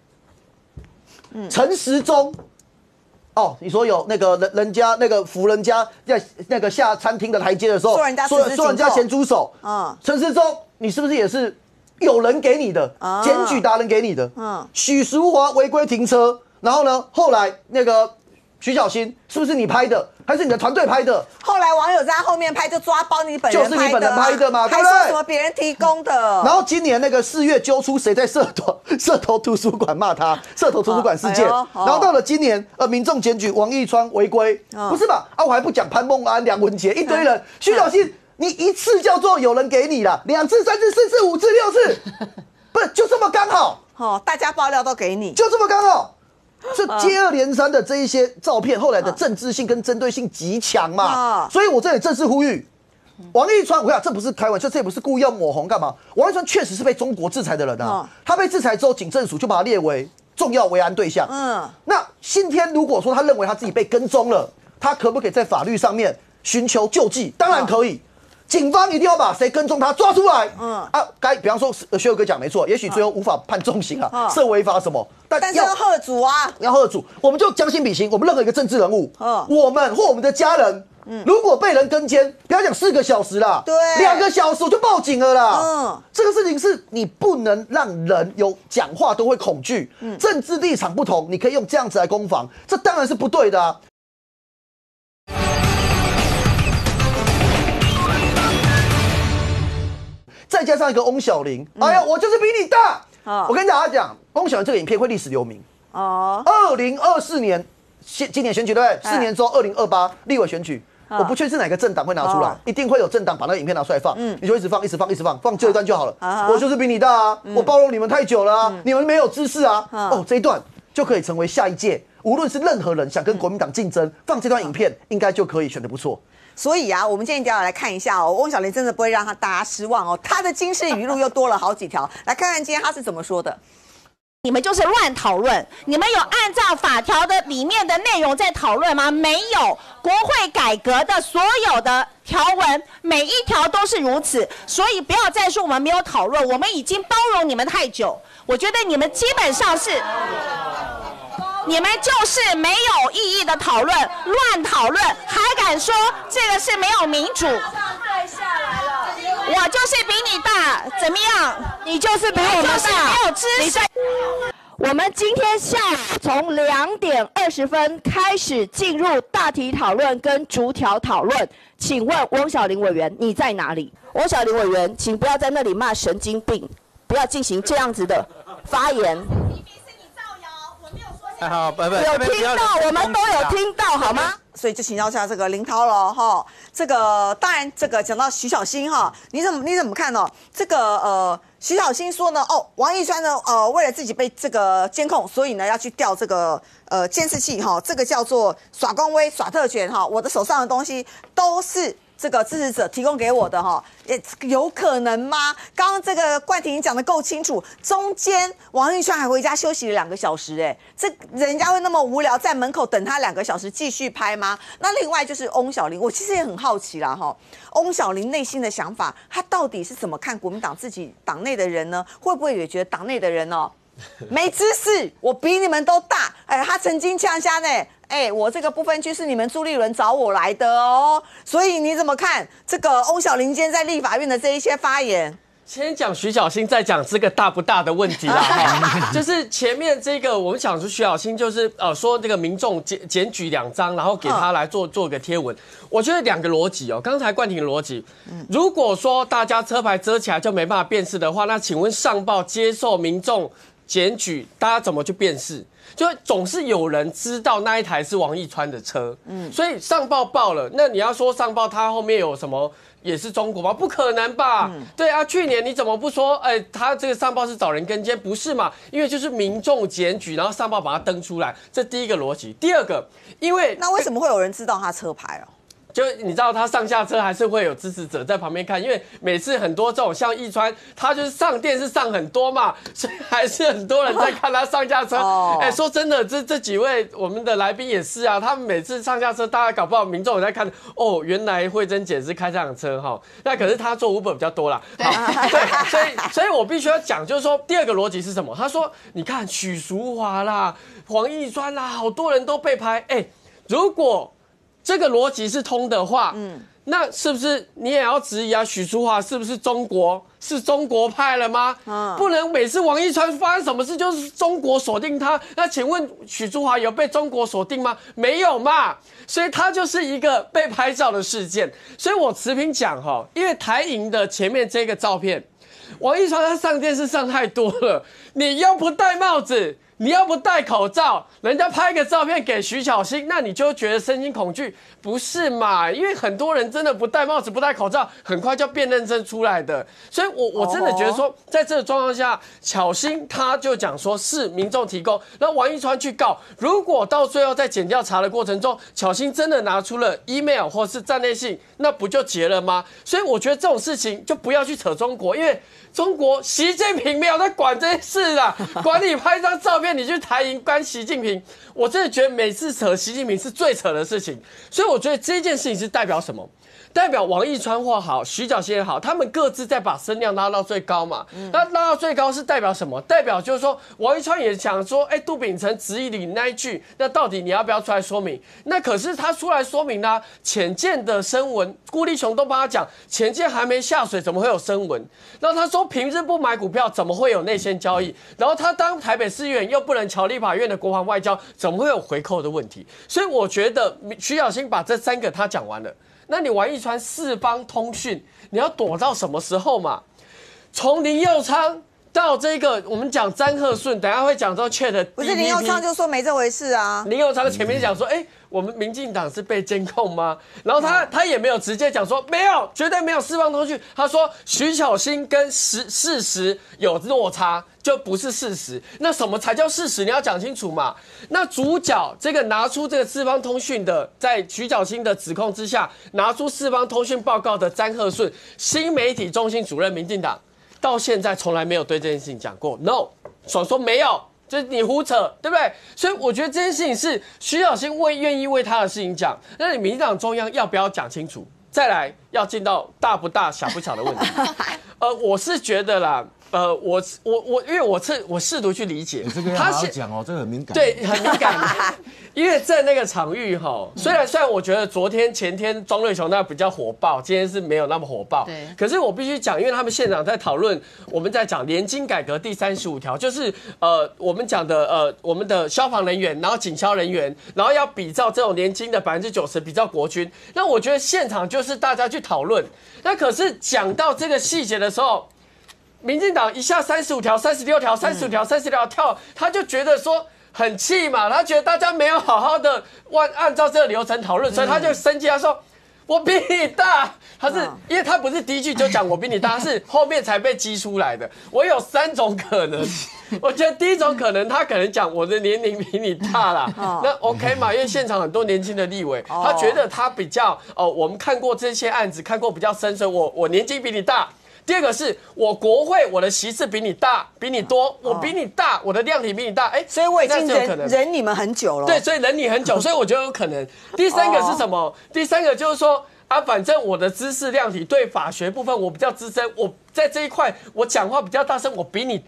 Speaker 5: 陈时中，你说有那个人家那个扶人家在那个下餐厅的台阶的时候，说人家咸猪手。陈时中，你是不是也是有人给你的检举达人给你的？许淑华违规停车，然后呢，后来那个徐小新是不是你拍的？还是你的团队拍的？后
Speaker 1: 来网友在后面拍，就抓包你本人拍的，
Speaker 5: 就是你本人拍的嘛，
Speaker 1: 还说什么别人提供的？然
Speaker 5: 后今年那个4月揪出谁在社头图书馆骂他，社头图书馆事件。然后到了今年，民众检举王义川违规，不是吧？我还不讲潘孟安、梁文杰一堆人，徐小新，你一次叫做有人给你啦，2次、3次、4次、5次、6次，不是就这么刚好？
Speaker 1: 大家爆料都给你，
Speaker 5: 就这么刚好。这接二连三的这一些照片，后来的政治性跟针对性极强嘛，所以我这里正式呼吁王义川，我讲这不是开玩笑，这也不是故意要抹红干嘛？王义川确实是被中国制裁的人啊，他被制裁之后，警政署就把他列为重要维安对象。那今天如果说他认为他自己被跟踪了，他可不可以在法律上面寻求救济？当然可以。警方一定要把谁跟踪他抓出来。比方说学友哥讲没错，也许最后无法判重刑啊，涉违法什么，
Speaker 1: 但是要吓阻啊，
Speaker 5: 要吓阻，我们就将心比心，我们任何一个政治人物，我们或我们的家人，如果被人跟监，不要讲4个小时啦，对，2个小时我就报警了啦。这个事情是你不能让人有讲话都会恐惧，政治立场不同，你可以用这样子来攻防，这当然是不对的啊。再加上一个翁小玲，哎呀，我就是比你大。我跟大家讲，翁小玲这个影片会历史留名。2024年，今年选举对不对？4年之后，2028立委选举，我不确定是哪个政党会拿出来，一定会有政党把那个影片拿出来放，你就一直放，一直放，一直放，放这一段就好了。我就是比你大啊，我包容你们太久了啊，你们没有知识啊。这一段就可以成为下一届，无论是任何人想跟国民党竞争，放这段影片应该就可以选得不错。
Speaker 1: 所以啊，我们今天一定要来看一下翁小玲真的不会让大家失望他的金氏语录又多了好几条，来看看今天他是怎么说的。
Speaker 6: 你们就是乱讨论，你们有按照法条的里面的内容在讨论吗？没有，国会改革的所有的条文，每一条都是如此，所以不要再说我们没有讨论，我们已经包容你们太久。我觉得你们基本上是。你们就是没有意义的讨论，乱讨论，还敢说这个是没有民主？我就是比你大，怎么样？你就是比我们大，没有知识。
Speaker 7: 我们今天下午从2点20分开始进入大题讨论跟逐条讨论，请问翁小玲委员你在哪里？翁小玲委员，请不要在那里骂神经病，不要进行这样子的发言。
Speaker 8: 好，
Speaker 7: 有听到，我们都有听到，好吗？
Speaker 1: 所以就请教一下这个林涛了哈。这个当然，这个讲到徐小新哈，你怎么看呢？这个徐小新说呢，王义川呢为了自己被这个监控，所以呢要去调这个监视器哈，这个叫做耍光威、耍特权哈。我的手上的东西都是这个支持者提供给我的哈，也有可能吗？刚刚这个冠廷讲的够清楚，中间王义川还回家休息了2个小时，这人家会那么无聊在门口等他2个小时继续拍吗？那另外就是翁小玲，我其实也很好奇啦哈，翁小玲内心的想法，他到底是怎么看国民党自己党内的人呢？会不会也觉得党内的人没知识，我比你们都大？他曾经呛下呢。我这个不分区是你们朱立伦找我来的所以你怎么看这个翁小玲今天在立法院的这一些发言？
Speaker 8: 先讲徐小新，再讲这个大不大的问题啦。哈，就是前面这个我们讲说徐小新就是说这个民众检举2张，然后给他来做个贴文。我觉得2个逻辑哦。刚才冠廷的逻辑，如果说大家车牌遮起来就没办法辨识的话，那请问上报接受民众检举，大家怎么去辨识？就总是有人知道那一台是王一川的车，所以上报了。那你要说上报他后面有什么？也是中国吗？不可能吧？对啊，去年你怎么不说？他这个上报是找人跟监，不是嘛？因为就是民众检举，然后上报把它登出来，这第一个逻辑。第二个，因为
Speaker 1: 那为什么会有人知道他车牌哦？
Speaker 8: 就你知道他上下车还是会有支持者在旁边看，因为每次很多这种像一川，他就是上电视上很多嘛，所以还是很多人在看他上下车。说真的，这几位我们的来宾也是啊，他们每次上下车，大家搞不好民众有在看哦，原来慧珍姐是开这辆车哈，那可是他做 Uber 比较多啦。对，所以我必须要讲，就是说第二个逻辑是什么？他说，你看许淑华啦、黄义川啦，好多人都被拍，如果这个逻辑是通的话，那是不是你也要质疑啊？许淑华是不是中国派了吗？不能每次王一川发生什么事就是中国锁定他。那请问许淑华有被中国锁定吗？没有嘛，所以他就是一个被拍照的事件。所以我持平讲哈，因为台银的前面这个照片，王一川他上电视上太多了，你又不戴帽子。你要不戴口罩，人家拍个照片给徐小新，那你就觉得身心恐惧，不是嘛？因为很多人真的不戴帽子、不戴口罩，很快就辨认证出来的。所以我真的觉得说，在这个状况下，巧芯他就讲说是民众提供，然后王一川去告。如果到最后在检调查的过程中，巧芯真的拿出了 email 或是站内信，那不就结了吗？所以我觉得这种事情就不要去扯中国，因为中国习近平没有在管这件事啦，管你拍张照片。你去台银关习近平，我真的觉得每次扯习近平是最扯的事情，所以我觉得这件事情是代表什么？代表王一川或好，徐小新也好，他们各自在把声量拉到最高嘛。那拉到最高是代表什么？代表就是说，王一川也想说，杜秉成质疑你那一句，那到底你要不要出来说明？那可是他出来说明啦，潜舰的声纹，顾立雄都帮他讲，潜舰还没下水，怎么会有声纹？然后他说平日不买股票，怎么会有内线交易？然后他当台北市议员又不能瞧立法院的国防外交，怎么会有回扣的问题？所以我觉得徐小新把这3个他讲完了。那你王一川四方通讯，你要躲到什么时候嘛？从林右昌到这个我们讲詹鹤顺，等一下会讲到 Chat，
Speaker 1: 不是林右昌就说没这回事啊。
Speaker 8: 林右昌前面讲说，我们民进党是被监控吗？然后他也没有直接讲说没有，绝对没有四方通讯。他说徐小新跟事实有落差。就不是事实，那什么才叫事实？你要讲清楚嘛。那主角这个拿出这个四方通讯的，在徐小新的指控之下，拿出四方通讯报告的詹鹤顺，新媒体中心主任，民进党到现在从来没有对这件事情讲过 ，no， 说没有，就是你胡扯，对不对？所以我觉得这件事情是徐小新愿意为他的事情讲，那你民进党中央要不要讲清楚？再来要进到大不大、小不小的问题。我是觉得啦。因为我试图去理解，
Speaker 2: 这个要好好讲哦，这个很敏感。
Speaker 8: 对，很敏感。因为在那个场域哈，虽然我觉得昨天前天庄瑞雄那比较火爆，今天是没有那么火爆。对。可是我必须讲，因为他们现场在讨论，我们在讲年金改革第35条，就是我们讲的我们的消防人员，然后警消人员，然后要比照这种年金的90%，比照国军。那我觉得现场就是大家去讨论。那可是讲到这个细节的时候。民进党一下35条、36条、35条、36条跳，他就觉得说很气嘛，他觉得大家没有好好的按照这个流程讨论，所以他就生气，他说我比你大。他是因为他不是第一句就讲我比你大，是后面才被激出来的。我有3种可能，我觉得第一种可能他可能讲我的年龄比你大啦，那 OK 嘛？因为现场很多年轻的立委，他觉得他比较我们看过这些案子，看过比较深邃，我年纪比你大。第二个是我国会我的席次比你大，比你多，我比你大，我的量体比你大，
Speaker 1: 所以我已经忍你们很久了。
Speaker 8: 对，所以忍你很久，所以我觉得有可能。第3个是什么？第3个就是说反正我的知识量体对法学部分我比较资深，我在这一块我讲话比较大声，我比你大。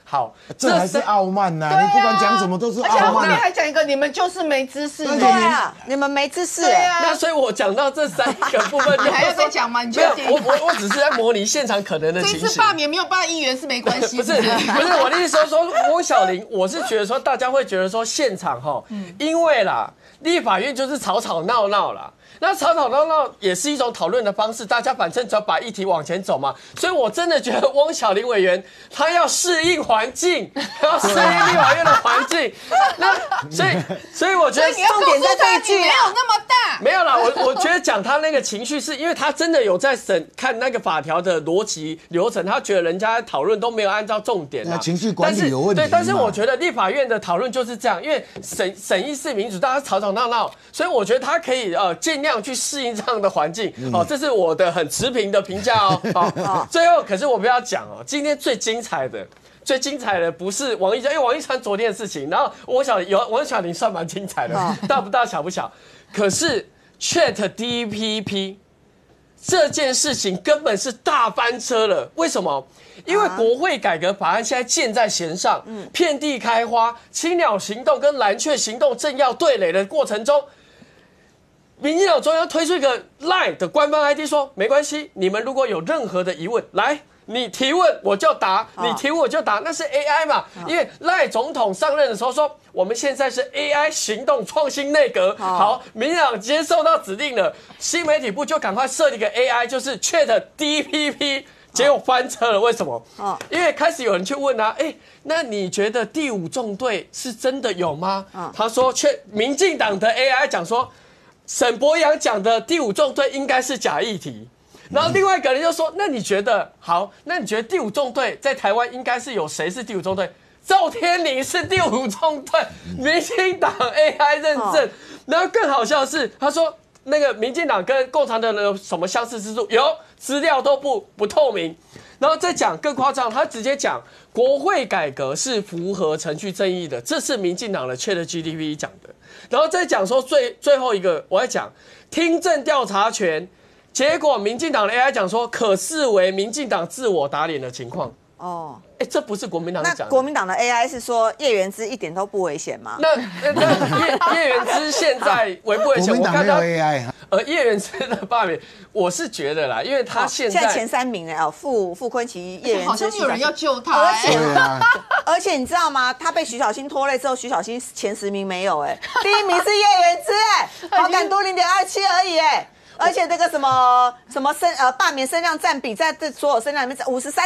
Speaker 8: 好，
Speaker 2: 这还是傲慢呐！你不管讲什么都是傲慢。
Speaker 9: 而且我这边还讲一个，你们就是没知识。
Speaker 1: 对啊，你们没知识。
Speaker 9: 对啊。
Speaker 8: 那所以我讲到这3个部分，
Speaker 9: 你还要再讲吗？你
Speaker 8: 没有，我只是在模拟现场可能的情形。
Speaker 9: 这次罢免没有罢议员是没关系。
Speaker 8: 不是，我的意思说翁小玲，我是觉得说大家会觉得说现场哈，因为啦，立法院就是吵吵闹闹啦。那吵吵闹闹也是一种讨论的方式，大家反正只要把议题往前走嘛。所以我真的觉得翁小玲委员他要适应环境，要适应立法院的环境。那所以我觉得
Speaker 9: 重点在这一句，没有那么大。
Speaker 8: 没有啦，我觉得讲他那个情绪是因为他真的有在看那个法条的逻辑流程，他觉得人家讨论都没有按照重点啊，
Speaker 2: 情绪管理有问题。
Speaker 8: 对，但是我觉得立法院的讨论就是这样，因为审议是民主，大家吵吵闹闹，所以我觉得他可以尽量去适应这样的环境。这是我的很持平的评价哦。最后，可是我不要讲哦，今天最精彩的不是王一川，因为王一川昨天的事情，然后王小玲算蛮精彩的，大不大小不小。可是 ChatGPT 这件事情根本是大翻车了，为什么？因为国会改革法案现在箭在弦上，遍地开花，青鸟行动跟蓝雀行动正要对垒的过程中，民进党中央推出一个 LINE 的官方 ID 说，没关系，你们如果有任何的疑问，来。你提问我就答，你提问我就答，那是 AI 嘛？因为赖总统上任的时候说，我们现在是 AI 行动创新内阁。好，民进党接受到指令了，新媒体部就赶快设立一个 AI，就是 ChatGPT， 结果翻车了。为什么？因为开始有人去问啊，那你觉得第5纵队是真的有吗？他说，民进党的 AI 讲说，沈伯洋讲的第5纵队应该是假议题。然后另外一个人就说：“那你觉得好？那你觉得第5纵队在台湾应该是有谁是第5纵队？赵天麟是第5纵队，民进党 AI 认证。然后更好笑的是，他说那个民进党跟共产党有什么相似之处？有资料都不透明。然后再讲更夸张，他直接讲国会改革是符合程序正义的，这是民进党的 ChatGPT 讲的。然后再讲说最后一个，我在讲听证调查权。”结果，民进党的 AI 讲说，可视为民进党自我打脸的情况。这不是国民党讲的。
Speaker 1: 那国民党的 AI 是说叶元之一点都不危险吗？
Speaker 8: 那叶元之现在危不危险？
Speaker 2: 我看到 AI。
Speaker 8: 叶元之的罢免，我是觉得啦，因为他现在
Speaker 1: 前3名傅昆萁、叶元之，
Speaker 9: 好像没有人要救他。
Speaker 1: 而且你知道吗？他被徐小新拖累之后，徐小新前10名没有第1名是叶元之好感度0.27而已而且这个什么罢免声量占比在这所有声量里面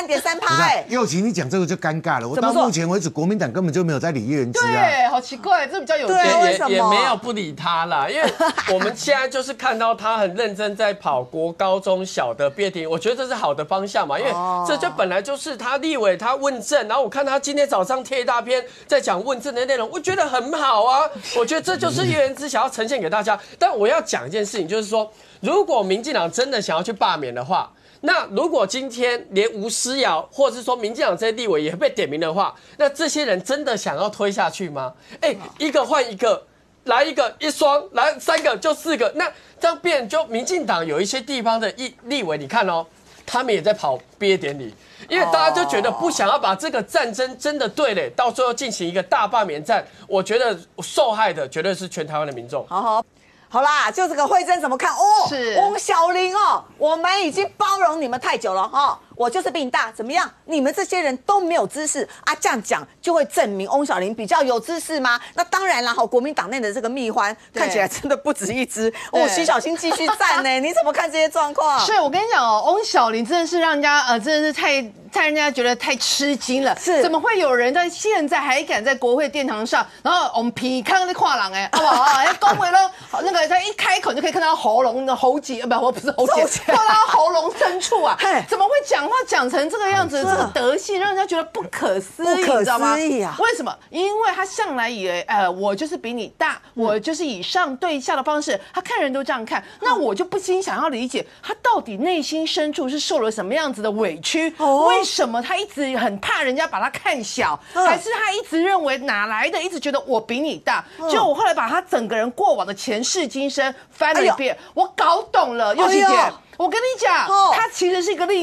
Speaker 1: 53.3%
Speaker 2: 佑琪，你讲这个就尴尬了。我到目前为止，国民党根本就没有在理叶元之啊。
Speaker 9: 对，好奇怪，这比较有趣。
Speaker 8: 也没有不理他啦，因为我们现在就是看到他很认真在跑国高中小的毕业典礼，我觉得这是好的方向嘛，因为这就本来就是他立委他问政，然后我看他今天早上贴一大篇在讲问政的内容，我觉得很好啊。我觉得这就是叶元之想要呈现给大家。但我要讲一件事情，就是说。如果民进党真的想要去罢免的话，那如果今天连吴思瑶或者是说民进党这些立委也被点名的话，那这些人真的想要推下去吗？一个换一个，来一个一双，来3个就4个，那这样变就民进党有一些地方的立委，你看他们也在跑毕业典礼，因为大家就觉得不想要把这个战争真的对垒，到最后进行一个大罢免战，我觉得受害的绝对是全台湾的民众。
Speaker 1: 好啦，就这个惠珍怎么看？
Speaker 9: 是
Speaker 1: 翁小玲我们已经包容你们太久了我就是比你大，怎么样？你们这些人都没有知识啊，这样讲就会证明翁小玲比较有知识吗？那当然啦，国民党内的这个蜜獾看起来真的不止一只徐小新继续赞呢，你怎么看这些状况？
Speaker 9: 是我跟你讲翁小玲真的是让人家真的是太人家觉得太吃惊了，
Speaker 1: 是
Speaker 9: 怎么会有人在现在还敢在国会殿堂上，然后我们皮看那跨廊好不好？恭维了那个他一开口就可以看到喉结，不是喉结，看到喉咙深处啊，怎么会讲话讲成这个样子，这个德性让人家觉得不可思议，你知道吗？为什么？因为他向来以为我就是比你大，我就是以上对下的方式，他看人都这样看，那我就不禁想要理解他到底内心深处是受了什么样子的委屈，为什么他一直很怕人家把他看小，还是他一直认为哪来的，一直觉得我比你大？就我后来把他整个人过往的前世今生翻了一遍，我搞懂了，佑琪姐。我跟你讲，它其实是一个励志的故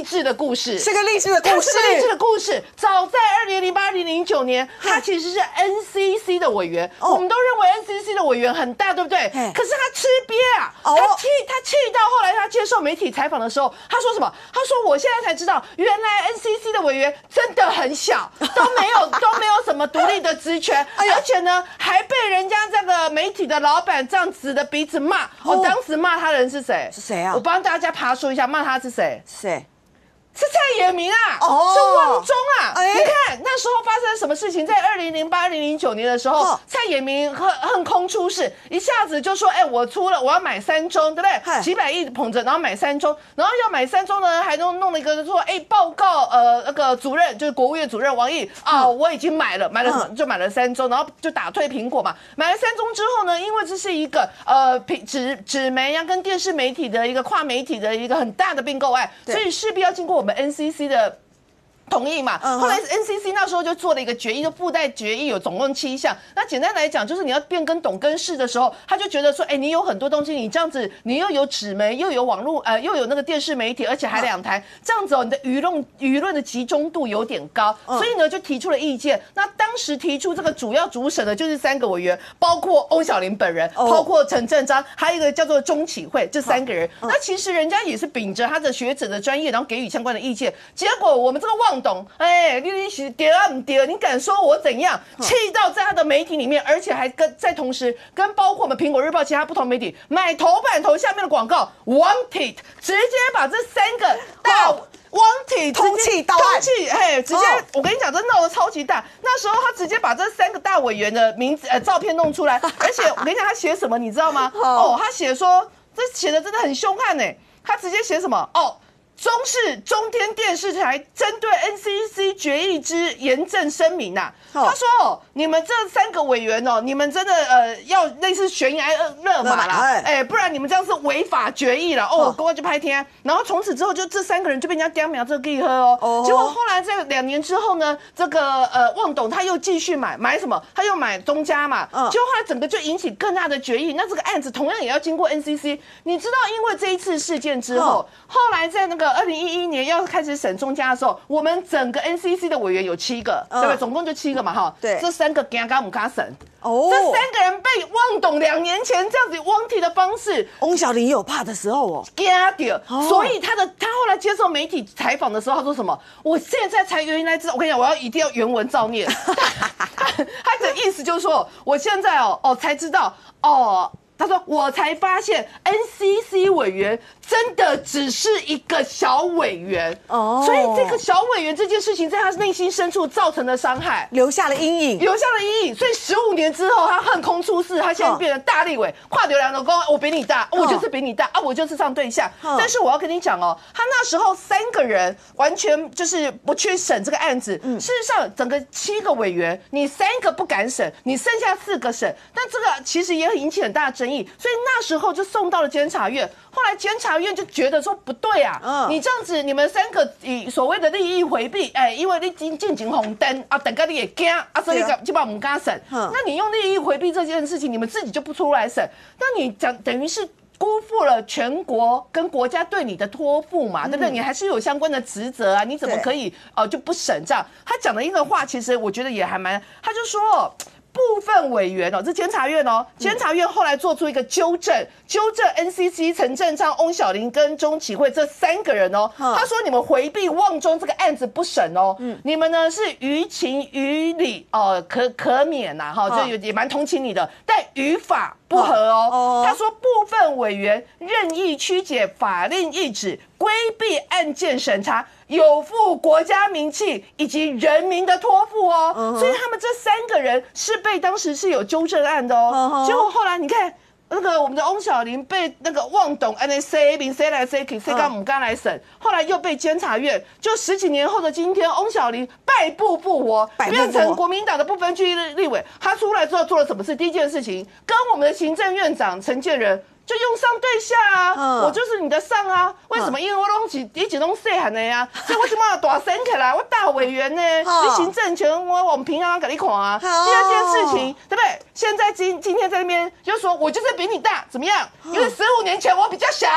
Speaker 9: 故事，
Speaker 1: 是个励志的故事，
Speaker 9: 是励志的故事。早在2008、2009年，他其实是 NCC 的委员，我们都认为 NCC 的委员很大，对不对？可是他吃瘪啊，他气到后来他接受媒体采访的时候，他说什么？他说我现在才知道，原来 NCC 的委员真的很小，都没有什么独立的职权，而且呢还被人家这个媒体的老板这样指着鼻子骂。我当时骂他的人是谁？
Speaker 1: 是谁啊？
Speaker 9: 我帮大家爬梳一下，骂他是谁？
Speaker 1: 谁？
Speaker 9: 是蔡衍明啊，是旺中啊！你看那时候发生什么事情？在2008、2009年的时候，蔡衍明横空出世，一下子就说：“我要买3中，对不对？几百亿捧着，然后买3中，然后要买3中呢，还弄了一个说，报告那个主任，就是国务院主任王毅啊，我已经买了什么？就买了3中，然后就打退苹果嘛。买了3中之后呢，因为这是一个纸媒啊跟电视媒体的一个跨媒体的一个很大的并购案，所以势必要经过我们 NCC 的同意嘛，后来 NCC 那时候就做了一个决议，就附带决议有总共7项。那简单来讲，就是你要变更董更事的时候，他就觉得说，你有很多东西，你这样子，你又有纸媒，又有网络，又有那个电视媒体，而且还2台，这样子你的舆论的集中度有点高，所以呢就提出了意见。那当时提出这个主要主审的就是3个委员，包括翁小玲本人，包括陈正章，还有一个叫做钟启慧，这3个人。那其实人家也是秉着他的学者的专业，然后给予相关的意见。结果我们这个旺董，你是对啊不对？你敢说我怎样？气到在他的媒体里面，而且还在同时跟包括我们苹果日报其他不同媒体买头版头下面的广告 ，wanted， 直接把这3个大wanted
Speaker 1: 通气到案，
Speaker 9: 直接我跟你讲，这闹得超级大。那时候他直接把这3个大委员的名字照片弄出来，而且我跟你讲，他写什么你知道吗？他写说这写的真的很凶悍呢。他直接写什么？中视、中天电视台针对 NCC 决议之严正声明呐。他说：“你们这3个委员你们真的要类似悬崖勒马啦，不然你们这样是违法决议了公安就拍天。然后从此之后，就这3个人就被人家刁苗这个给喝结果后来在2年之后呢，这个旺董他又继续买什么？他又买中嘉嘛。结果后来整个就引起更大的决议。那这个案子同样也要经过 NCC。你知道，因为这一次事件之后，后来在那个2011年要开始审中嘉的时候，我们整个 NCC 的委员有7个，对不对？总共就7个嘛，哈。对，这3个敢不敢审？这3个人被旺董2年前这样子wanted的方式，
Speaker 1: 翁小玲有怕的时候
Speaker 9: 怕到，所以他后来接受媒体采访的时候，他说什么？我现在才原来知道，我跟你讲，我一定要原文照念。他的意思就是说，我现在才知道他说：“我才发现 NCC 委员真的只是一个小委员所以这个小委员这件事情在他内心深处造成的伤害，
Speaker 1: 留下了阴影。
Speaker 9: 所以15年之后，他横空出世，他现在变成大立委，跨流量的公，我比你大，我就是比你大我就是上对象。但是我要跟你讲他那时候3个人完全就是不去审这个案子。事实上，整个7个委员，你3个不敢审，你剩下4个审，但这个其实也引起很大的争议。所以那时候就送到了监察院，后来监察院就觉得说不对啊，你这样子你们3个以所谓的利益回避，因为你进行红灯等下你也惊所以就把我们敢审。那你用利益回避这件事情，你们自己就不出来审，那你等于是辜负了全国跟国家对你的托付嘛，对不对？你还是有相关的职责啊，你怎么可以就不审这样？他讲的一个话，其实我觉得也还蛮，他就说。部分委员这监察院监察院后来做出一个纠正 NCC 陈正昌、翁小玲跟钟启慧这3个人他说你们回避旺中这个案子不审你们呢是于情于理可免呐就也蛮同情你的，但于法不合他说部分委员任意曲解法令意旨，规避案件审查，有负国家名气以及人民的托付所以他们这3个人是被当时是有纠正案的结果后来你看那个我们的翁小玲被那个旺董塞名塞来塞去塞干母干来审，后来又被监察院，就10几年后的今天，翁小玲败部复活，变成国民党的不分区立委。他出来之后做了什么事？第一件事情，跟我们的行政院长陈建仁。就用上对下我就是你的上为什么？因为我一直拢细汉的所以我现在大升起来，我大委员呢，你行政权我们平常给你看第二件事情，对不对？现在今天在那边就说我就是比你大，怎么样？因为15年前我比较小。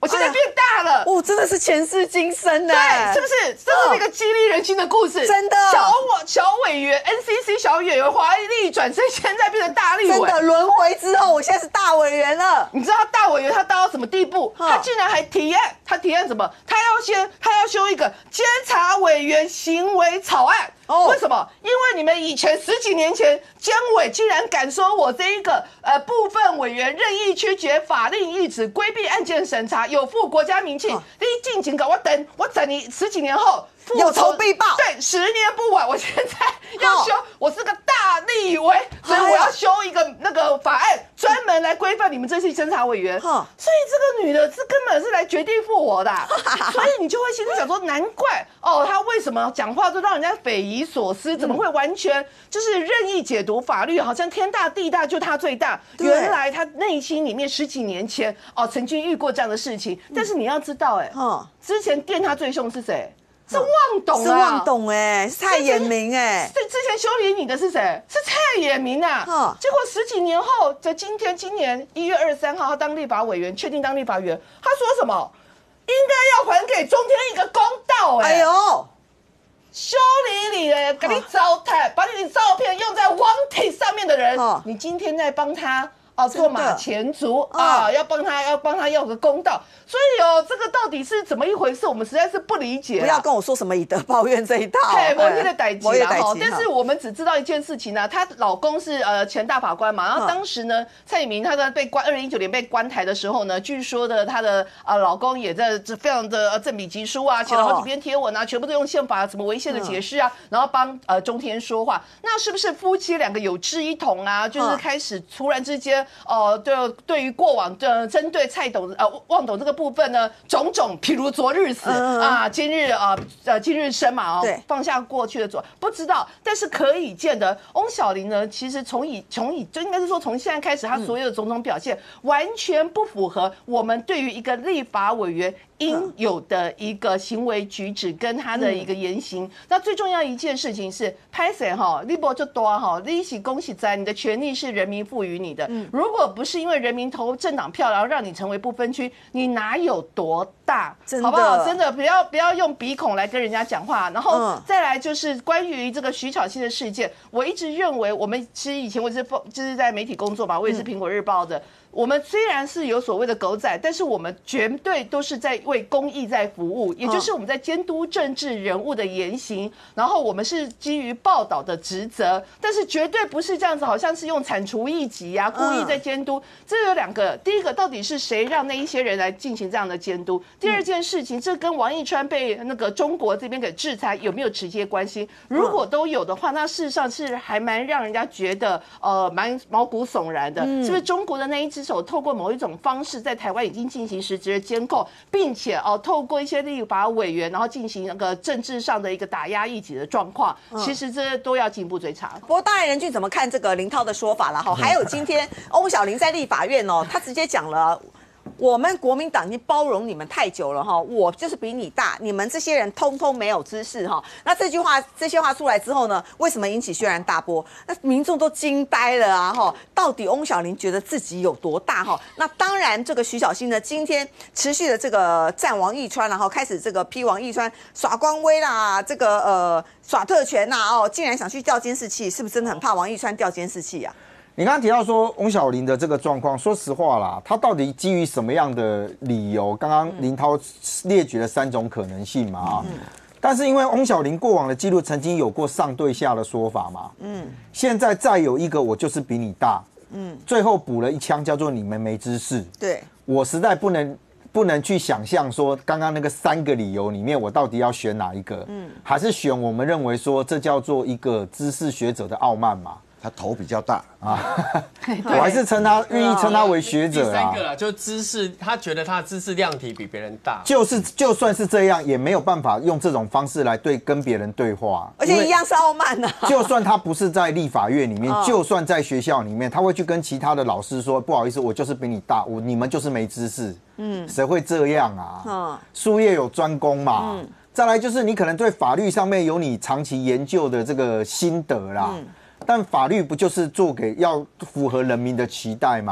Speaker 9: 我现在变大了，
Speaker 1: 真的是前世今生呢，
Speaker 9: 对，是不是？这是一个激励人心的故事，
Speaker 1: 真的。
Speaker 9: 小委员 NCC 小委员华丽转身，现在变成大立委，
Speaker 1: 真的轮回之后，我现在是大委员了。
Speaker 9: 你知道他大委员他大到什么地步？他竟然还提案，他提案什么？他要修一个监察委员行为草案。为什么？因为你们以前10几年前，监委竟然敢说我这一个部分委员任意曲解法令意旨，规避案件审查，有负国家民庆。你进警稿，我等你10几年后。
Speaker 1: 有仇必报，
Speaker 9: 对，10年不晚。我现在要修，我是个大立委，所以我要修一个那个法案，专门来规范你们这些监察委员。所以这个女的，这根本是来绝地复活的，所以你就会心里想说，难怪她为什么讲话就让人家匪夷所思，怎么会完全就是任意解读法律，好像天大地大就她最大。原来她内心里面10几年前曾经遇过这样的事情，但是你要知道，之前电她最凶是谁？是旺董啊，
Speaker 1: 是旺董是蔡衍明
Speaker 9: 对，之前修理你的是谁？是蔡衍明啊。结果10几年后的今年1月23号，他当立法委员，确定当立法委员，他说什么？应该要还给中天一个公道。哎呦，修理你给你糟蹋，把你的照片用在网体上面的人，你今天在帮他。做马前卒要帮他要个公道，所以这个到底是怎么一回事？我们实在是不理解。
Speaker 1: 不要跟我说什么以德报怨这一套，
Speaker 9: 我也的代际啦。但是我们只知道一件事情呢，她老公是前大法官嘛，然后当时呢，蔡衍明她被关2019年被关台的时候呢，据说的她的老公也在非常的振笔疾书啊，写了好几篇贴文啊，全部都用宪法什么违宪的解释啊，然后帮中天说话。那是不是夫妻2个有志一同啊？就是开始突然之间。对于过往针对旺董这个部分呢，种种，譬如昨日死今日生嘛放下过去的不知道，但是可以见得，翁小玲呢，其实从就应该是说从现在开始，她所有的种种表现完全不符合我们对于一个立法委员应有的一个行为举止跟他的一个言行。那最重要一件事情是，拍谁你不就多你是恭喜在你的权利是人民赋予你的。如果不是因为人民投政党票，然后让你成为不分区，你哪有多大？好不好？真的不要用鼻孔来跟人家讲话。然后再来就是关于这个徐巧芯的事件，我一直认为我们其实以前我就是在媒体工作嘛，我也是苹果日报的。我们虽然是有所谓的狗仔，但是我们绝对都是在为公益在服务，也就是我们在监督政治人物的言行，然后我们是基于报道的职责，但是绝对不是这样子，好像是用铲除异己啊，故意在监督。这有2个，第一个到底是谁让那一些人来进行这样的监督？第二件事情，这跟王义川被那个中国这边给制裁有没有直接关系？如果都有的话，那事实上是还蛮让人家觉得蛮毛骨悚然的，是不是中国的那一只手透过某一种方式在台湾已经进行实质的监控，并且透过一些立法委员，然后进行那个政治上的一个打压异己的状况，其实这都要进一步追查。
Speaker 1: 不过当然，任俊怎么看这个林涛的说法了？还有今天翁小玲在立法院他直接讲了。我们国民党已经包容你们太久了我就是比你大，你们这些人通通没有知识那这些话出来之后呢，为什么引起轩然大波？那民众都惊呆了啊到底翁小玲觉得自己有多大那当然，这个徐巧芯呢，今天持续的这个战王义川，然后开始这个批王义川耍官威啦，这个耍特权呐竟然想去调监视器，是不是真的很怕王义川调监视器啊？
Speaker 5: 你刚刚提到说翁小玲的这个状况，说实话啦，他到底基于什么样的理由？刚刚林涛列举了3种可能性嘛但是因为翁小玲过往的记录曾经有过上对下的说法嘛现在再有一个我就是比你大最后补了一枪叫做你们没知识。
Speaker 1: 对，
Speaker 5: 我实在不能去想象说刚刚那个3个理由里面我到底要选哪一个还是选我们认为说这叫做一个知识学者的傲慢嘛。
Speaker 2: 他头比较大
Speaker 5: 我还是愿意称他为学者
Speaker 8: 第3个啦，就知识，他觉得他的知识量体比别人大，
Speaker 5: 就算是这样，也没有办法用这种方式来跟别人对话，
Speaker 1: 而且一样是傲慢
Speaker 5: 就算他不是在立法院里面，就算在学校里面，他会去跟其他的老师说，不好意思，我就是比你大，你们就是没知识，谁会这样啊？术业有专攻嘛。再来就是你可能对法律上面有你长期研究的这个心得啦。但法律不就是要符合人民的期待吗？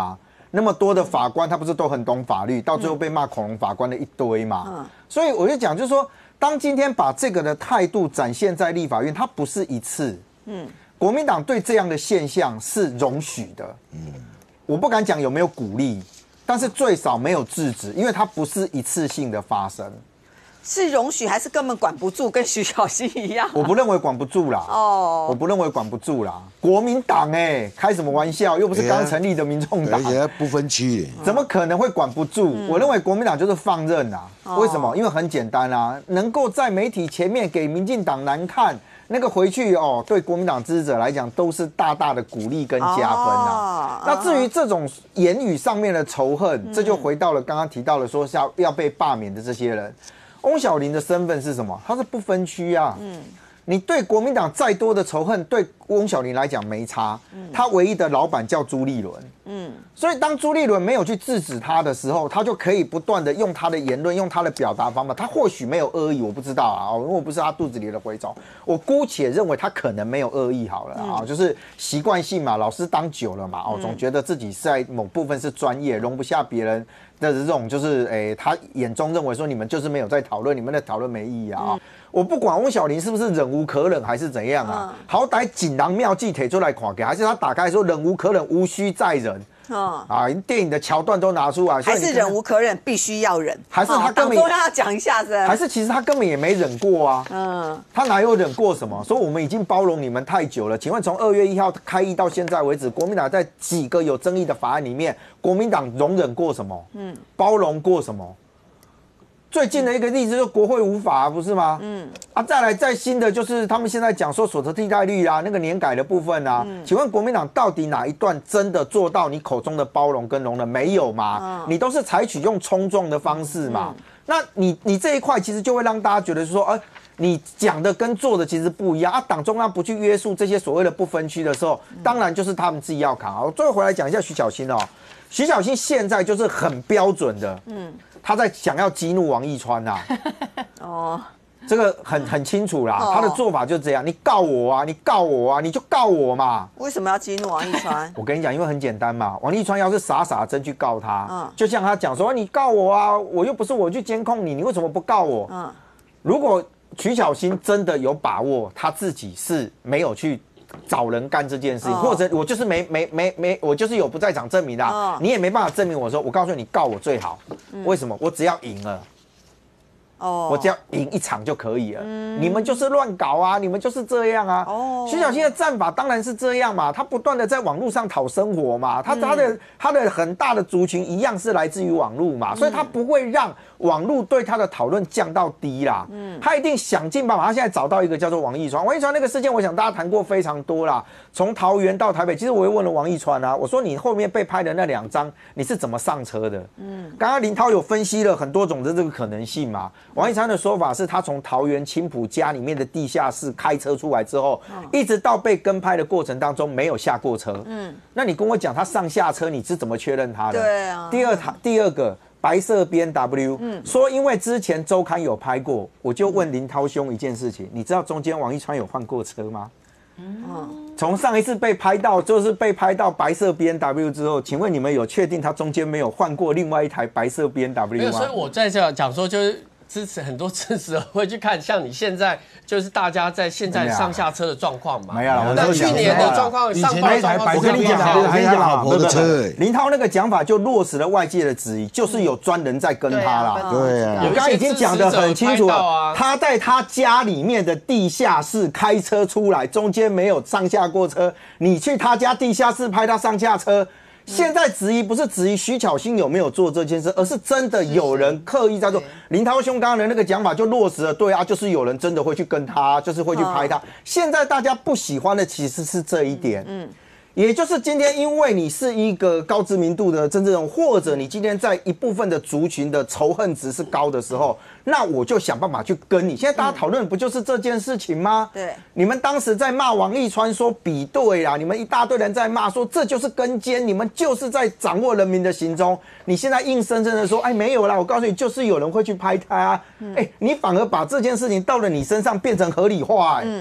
Speaker 5: 那么多的法官，他不是都很懂法律，到最后被骂恐龙法官的一堆嘛。所以我就讲，就是说，当今天把这个的态度展现在立法院，它不是一次。国民党对这样的现象是容许的。我不敢讲有没有鼓励，但是最少没有制止，因为它不是一次性的发生。
Speaker 1: 是容许还是根本管不住，跟徐小新一样？
Speaker 5: 我不认为管不住啦。我不认为管不住啦。国民党开什么玩笑？又不是刚成立的民众党，
Speaker 2: 而且不分区，
Speaker 5: 怎么可能会管不住？我认为国民党就是放任啊。为什么？因为很简单啊，能够在媒体前面给民进党难看，那个回去对国民党支持者来讲都是大大的鼓励跟加分啊。那至于这种言语上面的仇恨，这就回到了刚刚提到的说要被罢免的这些人。翁小玲的身份是什么？他是不分区啊。你对国民党再多的仇恨，对翁小玲来讲没差。他唯一的老板叫朱立伦。所以当朱立伦没有去制止他的时候，他就可以不断的用他的言论，用他的表达方法。他或许没有恶意，我不知道啊，因为我不是他肚子里的蛔虫。我姑且认为他可能没有恶意好了啊，就是习惯性嘛，老师当久了嘛，总觉得自己在某部分是专业，容不下别人的这种就是他眼中认为说你们就是没有在讨论，你们的讨论没意义啊。我不管翁小玲是不是忍无可忍还是怎样啊，好歹锦囊妙计提出来看给，还是他打开说忍无可忍，无需再忍。电影的桥段都拿出来，
Speaker 1: 还是忍无可忍，必须要忍，
Speaker 5: 还是他根本
Speaker 1: 要讲一下子，
Speaker 5: 还是其实他根本也没忍过啊？他哪有忍过什么？说我们已经包容你们太久了。请问从2月1号开议到现在为止，国民党在几个有争议的法案里面，国民党容忍过什么？包容过什么？最近的一个例子就是国会无法不是吗？再来再新的就是他们现在讲说所得替代率啊，那个年改的部分啊，请问国民党到底哪一段真的做到你口中的包容跟容忍？没有嘛？你都是采取用冲撞的方式嘛？那你这一块其实就会让大家觉得说，你讲的跟做的其实不一样啊。党中央不去约束这些所谓的不分区的时候，当然就是他们自己要扛。我最后回来讲一下徐小新徐小新现在就是很标准的，他在想要激怒王义川啊。这个很清楚啦，他的做法就这样，你告我啊，你告我啊，你就告我嘛。
Speaker 1: 为什么要激怒王义川？
Speaker 5: 我跟你讲，因为很简单嘛，王义川要是傻傻真去告他，就像他讲说，你告我啊，我又不是我去监控你，你为什么不告我？如果徐小新真的有把握，他自己是没有去找人干这件事情，或者我就是我就是有不在场证明啦，你也没办法证明我说，我告诉你告我最好，为什么？我只要赢了。我只要赢一场就可以了。你们就是乱搞啊，你们就是这样啊。徐小新的战法当然是这样嘛，他不断的在网络上讨生活嘛，他的很大的族群一样是来自于网络嘛，所以他不会让网络对他的讨论降到低啦。他一定想尽办法。他现在找到一个叫做王义川那个事件，我想大家谈过非常多啦。从桃园到台北，其实我也问了王义川啊，我说你后面被拍的那2张，你是怎么上车的？刚刚林涛有分析了很多种的这个可能性嘛。王义川的说法是他从桃园青埔家里面的地下室开车出来之后，一直到被跟拍的过程当中没有下过车。那你跟我讲他上下车，你是怎么确认他的？
Speaker 1: 对啊。
Speaker 5: 第二个白色 BMW，说因为之前周刊有拍过，我就问林涛兄一件事情，你知道中间王义川有换过车吗？从上一次被拍到就是被拍到白色 BMW 之后，请问你们有确定他中间没有换过另外一台白色 BMW 吗？
Speaker 8: 所以我在这讲说就是很多支持会去看，像你现在就是大家在现在上下车的状况嘛。
Speaker 5: 没有了，
Speaker 8: 那去年的状况，上班状况，
Speaker 2: 我跟你讲，还有老婆的车。
Speaker 5: 林涛那个讲法就落实了外界的质疑，就是有专人在跟他啦。
Speaker 2: 对啊，
Speaker 5: 我刚刚已经讲得很清楚了，他在他家里面的地下室开车出来，中间没有上下过车。你去他家地下室拍他上下车。现在质疑不是质疑徐巧芯有没有做这件事，而是真的有人刻意在做。林涛兄刚刚的那个讲法就落实了，对啊，就是有人真的会去跟他，就是会去拍他。现在大家不喜欢的其实是这一点，也就是今天因为你是一个高知名度的政治人物，或者你今天在一部分的族群的仇恨值是高的时候，那我就想办法去跟你。现在大家讨论不就是这件事情吗？
Speaker 1: 对，
Speaker 5: 你们当时在骂王义川说比对啦，你们一大堆人在骂说这就是跟监，你们就是在掌握人民的行踪。你现在硬生生的说，哎，没有啦，我告诉你，就是有人会去拍他啊。你反而把这件事情到了你身上变成合理化。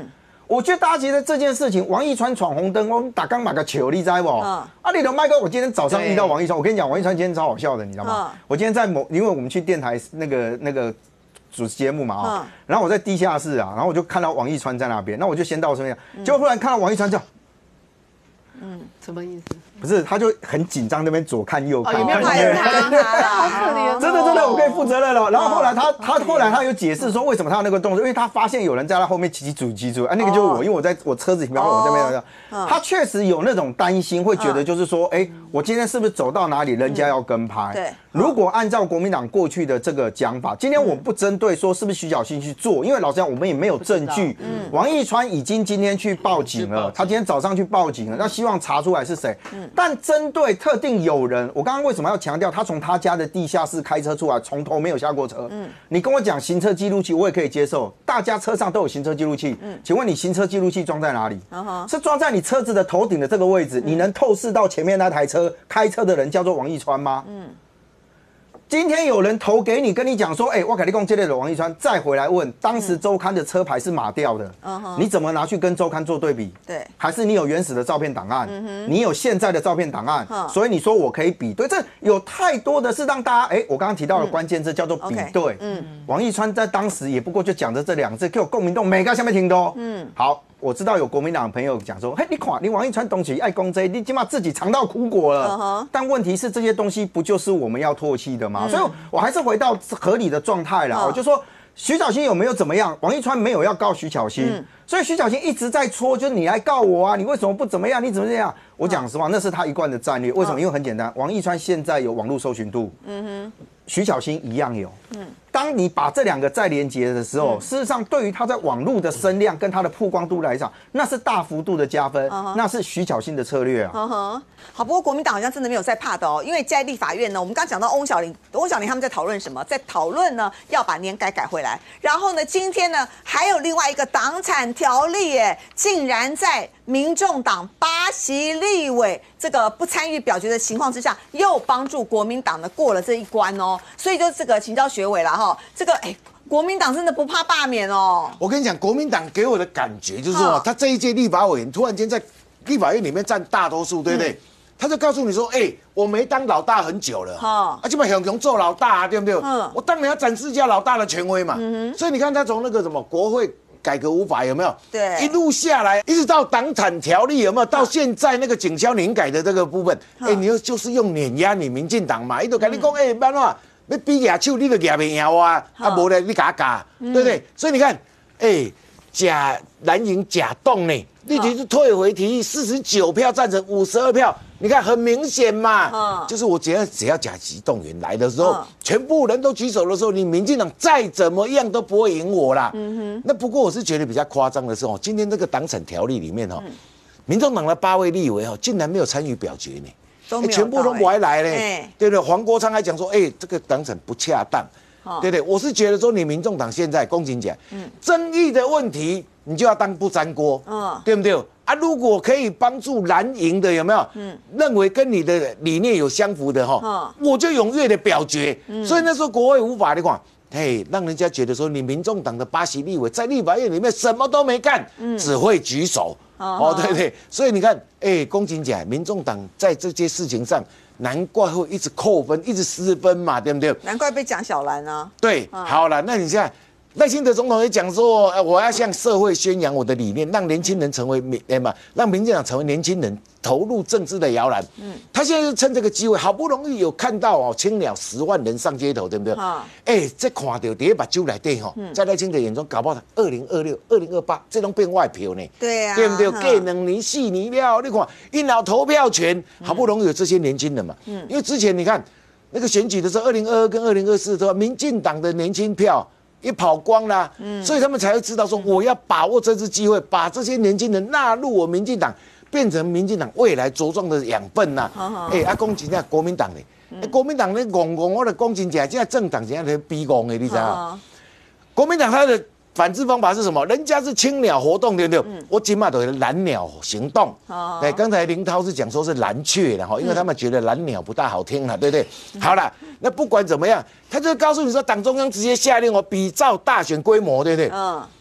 Speaker 5: 我觉得大家觉得这件事情，王一川闯红灯，我打刚买个球，你知道不？你的麦哥，我今天早上遇到王一川，我跟你讲，王一川今天超好笑的，你知道吗？我今天在因为我们去电台那个主持节目嘛，然后我在地下室啊，然后我就看到王一川在那边，那我就先到身边，结果忽然看到王一川就，
Speaker 9: 什么意思？
Speaker 5: 不是，他就很紧张，那边左看右看，
Speaker 9: 有没有拍人他？好可怜，
Speaker 5: 真的，我可以负责任了。然后后来他有解释说为什么他有那个动作，因为他发现有人在他后面骑主，那个就是我，因为我车子停，然后我这边，他确实有那种担心，会觉得就是说，我今天是不是走到哪里，人家要跟拍？对。如果按照国民党过去的这个讲法，今天我不针对说是不是徐小新去做，因为老实讲我们也没有证据。王一川已经今天去报警了，他今天早上去报警了，那希望查出来是谁。但针对特定有人，我刚刚为什么要强调他从他家的地下室开车出来，从头没有下过车？你跟我讲行车记录器，我也可以接受，大家车上都有行车记录器。请问你行车记录器装在哪里？是装在你车子的头顶的这个位置，你能透视到前面那台车开车的人叫做王一川吗？今天有人投给你，跟你讲说，我跟你讲这类的王一川，再回来问，当时周刊的车牌是码掉的，你怎么拿去跟周刊做对比？对，还是你有原始的照片档案，你有现在的照片档案，所以你说我可以比对，这有太多的是让大家，我刚刚提到的关键字叫做比对。王一川在当时也不过就讲着这两个字，给我共鸣动，每个下面听都。好。我知道有国民党朋友讲说，你看你王一川东西爱攻这，你起码自己尝到苦果了。但问题是这些东西不就是我们要唾弃的吗？所以我还是回到合理的状态了。我就说徐小新有没有怎么样？王一川没有要告徐小新，所以徐小新一直在戳，就是你来告我啊，你为什么不怎么样？你怎么这样？我讲实话，那是他一贯的战略。为什么？因为很简单，王一川现在有网络搜寻度，徐小新一样有。当你把这两个再连结的时候，事实上对于他在网络的声量跟他的曝光度来讲，那是大幅度的加分，那是徐小新的策略啊。
Speaker 1: 好，不过国民党好像真的没有在怕的哦，因为在立法院呢，我们刚讲到翁小玲他们在讨论什么？在讨论呢要把年改回来，然后呢，今天呢还有另外一个党产条例，竟然在民众党8席立委这个不参与表决的情况之下，又帮助国民党呢过了这一关哦，所以就这个请教学委啦哈，这个国民党真的不怕罢免哦。
Speaker 2: 我跟你讲，国民党给我的感觉就是说，他这一届立法委员突然间在立法院里面占大多数，对不对？他就告诉你说，我没当老大很久了，基本上做老大，对不对？我当然要展示一下老大的权威嘛。所以你看他从那个什么国会改革无法有没有？对，一路下来，一直到党产条例有没有？到现在那个警消年改的这个部分，你就是用碾压你民进党嘛，伊就跟你讲，办法要比亚手，你就亚不赢我啊，无咧你假假，对不对？所以你看，假蓝营假动呢，你只是退回提议，49票赞成，52票。你看很明显嘛，就是我只要甲级动员来的时候，全部人都举手的时候，你民进党再怎么样都不会赢我啦。那不过我是觉得比较夸张的是今天这个党产条例里面民众党的8位立委竟然没有参与表决呢，全部都不来呢，对不对？黄国昌还讲说，这个党产不恰当，对不对？我是觉得说你民众党现在公斤讲，争议的问题你就要当不沾锅，对不对？如果可以帮助蓝营的有没有？认为跟你的理念有相符的我就踊跃的表决。所以那时候国会无法的话，让人家觉得说你民众党的8席立委在立法院里面什么都没干，只会举手。对不对？所以你看，公斤讲，民众党在这些事情上，难怪会一直扣分，一直失分嘛，对不对？
Speaker 1: 难怪被讲小蓝啊。
Speaker 2: 对，好了，那你现在。赖清德总统也讲说，我要向社会宣扬我的理念，让年轻人成为让民进党成为年轻人投入政治的摇篮。他现在就趁这个机会，好不容易有看到青鸟10万人上街头，对不对？这看到第一把酒来底在赖清德眼中，搞不好2026、2028这种变外票呢？对啊，对不对？过2年、4年了，你看，因老投票权，好不容易有这些年轻人嘛。因为之前你看那个选举的时候，2022跟2024的时候，民进党的年轻票。也跑光了，所以他们才会知道说，我要把握这次机会，把这些年轻人纳入我民进党，变成民进党未来茁壮的养分呐。讲真正国民党呢，国民党呢，我的讲真正，现在政党现在在逼讲的，你知道吗？国民党他的反制方法是什么？人家是青鸟活动，对不对？我今嘛都是蓝鸟行动。刚才林涛是讲说是蓝雀的因为他们觉得蓝鸟不大好听了，对不对？好了，那不管怎么样，他就告诉你说，党中央直接下令比照大选规模，对不对？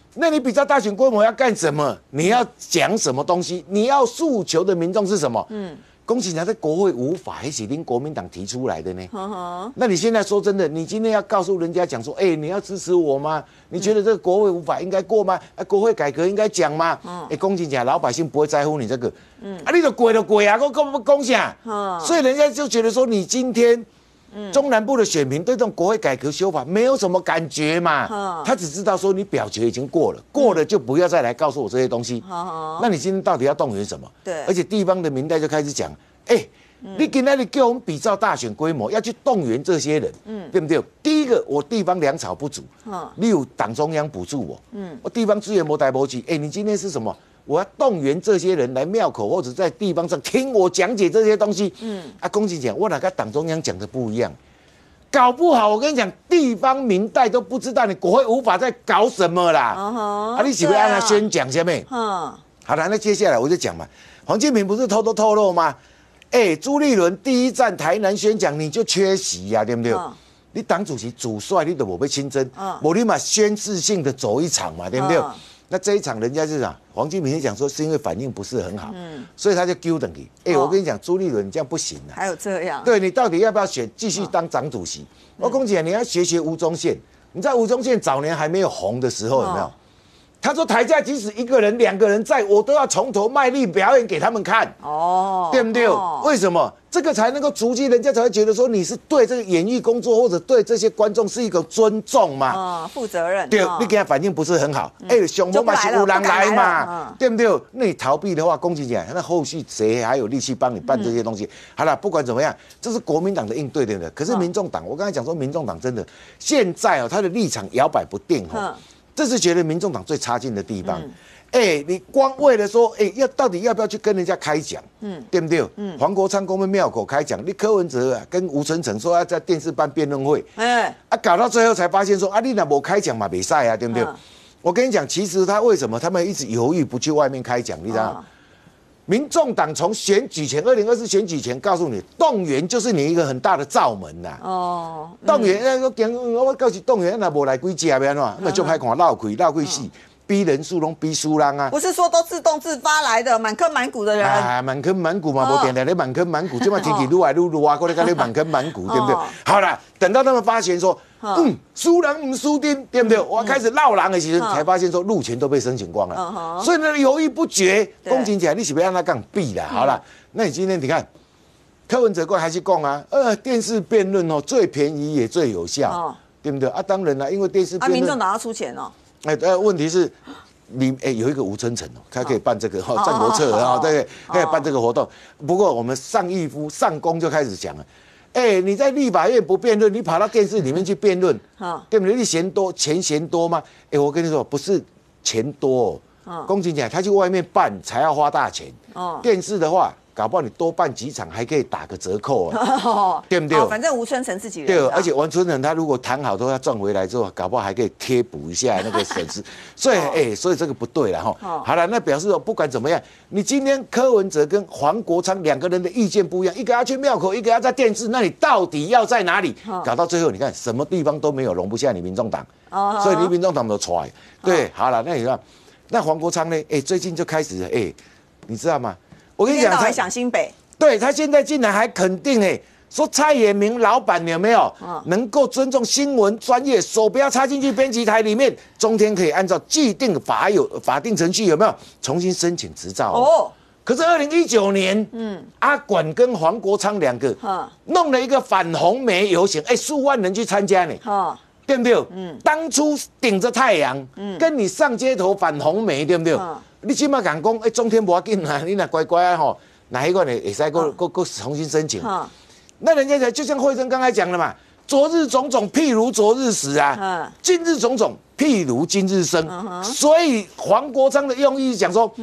Speaker 2: 那你比照大选规模要干什么？你要讲什么东西？你要诉求的民众是什么？龚庆强在国会无法，还是您国民党提出来的呢？那你现在说真的，你今天要告诉人家讲说，你要支持我吗？你觉得这个国会无法应该过吗？国会改革应该讲吗？龚庆强老百姓不会在乎你这个，你就鬼啊，讲啥？所以人家就觉得说，你今天。中南部的选民对这种国会改革修法没有什么感觉嘛，他只知道说你表决已经过了就不要再来告诉我这些东西。那你今天到底要动员什么？
Speaker 1: 对，
Speaker 2: 而且地方的民代就开始讲，你今天叫我们比照大选规模，要去动员这些人，对不对？第一个，我地方粮草不足，例如党中央补助我，我地方资源没带不起，你今天是什么？我要动员这些人来庙口或者在地方上听我讲解这些东西。龚庆强，我哪跟党中央讲的不一样？搞不好我跟你讲，地方民代都不知道你国会无法在搞什么啦。你是不是按他宣讲下面？好了，那接下来我就讲嘛。黄建平不是偷偷透露吗？朱立伦第一站台南宣讲你就缺席呀，对不对？你党主席主帅你都没被亲征，我立马宣誓性的走一场嘛，对不对？那这一场人家是讲黄金平讲说是因为反应不是很好，所以他就丢等你。我跟你讲，朱立伦你这样不行啊。
Speaker 1: 还有这样？
Speaker 2: 对你到底要不要继续当党主席？我跟你讲，你要学吴宗宪。你知道吴宗宪早年还没有红的时候有没有？他说台下即使1个人、2个人在，我都要从头卖力表演给他们看。对不对？为什么？这个才能够足迹，人家才会觉得说你是对这个演艺工作或者对这些观众是一个尊重嘛，
Speaker 1: 负责任。
Speaker 2: 对，你给他反应不是很好，熊猫嘛是有人来嘛，对不对？那你逃避的话，龚庆强那后续谁还有力气帮你办这些东西？好了，不管怎么样，这是国民党的应对的。可是民众党，我刚才讲说，民众党真的现在他的立场摇摆不定这是觉得民众党最差劲的地方。你光为了说，到底要不要去跟人家开讲，对不对？黄国昌公们庙口开讲，你柯文哲跟吴春成说要在电视办辩论会，搞到最后才发现说，你那没开讲嘛，没赛啊，对不对？我跟你讲，其实他为什么他们一直犹豫不去外面开讲，你知道吗？民众党从选举前，2024选举前告诉你，动员就是你一个很大的罩门呐。动员我告诉动员那无来几家变喏，那就歹看闹开死。逼人数拢逼输人啊！
Speaker 1: 不是说都自动自发来的，满坑满谷的人。
Speaker 2: 满坑满谷嘛，无点来满坑满谷，这嘛天气愈来愈热，过来跟你满坑满谷，对不对？好了，等到他们发现说，输人唔输丁，对不对？我开始闹人的时候，才发现说路权都被申请光了，所以呢犹豫不决。龚庆强，你是不要让他杠毙啦？好了，那你今天你看，柯文哲过来还是讲啊，电视辩论最便宜也最有效，对不对？当然了，因为电视辩论，
Speaker 1: 民众党要出钱哦。
Speaker 2: 问题是，有一个吴春成他可以办这个《战国策》对，可以办这个活动。不过我们上义夫上公就开始讲了，你在立法院不辩论，你跑到电视里面去辩论，对不对？你钱嫌多吗？我跟你说，不是钱多龚庆强他去外面办才要花大钱，电视的话。搞不好你多办几场还可以打个折扣对不对？
Speaker 1: 反正吴春成自己人。
Speaker 2: 对，而且王春成他如果谈好都要赚回来之后，搞不好还可以贴补一下那个损失。所以所以这个不对了好了，那表示说不管怎么样，你今天柯文哲跟黄国昌2个人的意见不一样，一个要去庙口，一个要在电视，那你到底要在哪里？搞到最后，你看什么地方都没有容不下你民众党，所以你民众党都出来。对，好了，那你看，那黄国昌呢？最近就开始你知道吗？我跟你讲，
Speaker 1: 他想新北，
Speaker 2: 对他现在竟然还肯定说蔡衍明老板有没有能够尊重新闻专业，手不要插进去编辑台里面，中天可以按照既定法定程序有没有重新申请执照可是2019年，阿管跟黄国昌2个弄了一个反红媒游行，数万人去参加呢，对不对？当初顶着太阳，跟你上街头反红媒，对不对？你起码敢讲，中天不要紧啊，你那乖乖哪一个呢？也使够重新申请。那人家就像慧珍刚才讲的嘛，昨日种种譬如昨日死啊，今日种种譬如今日生。所以黄国昌的用意讲说，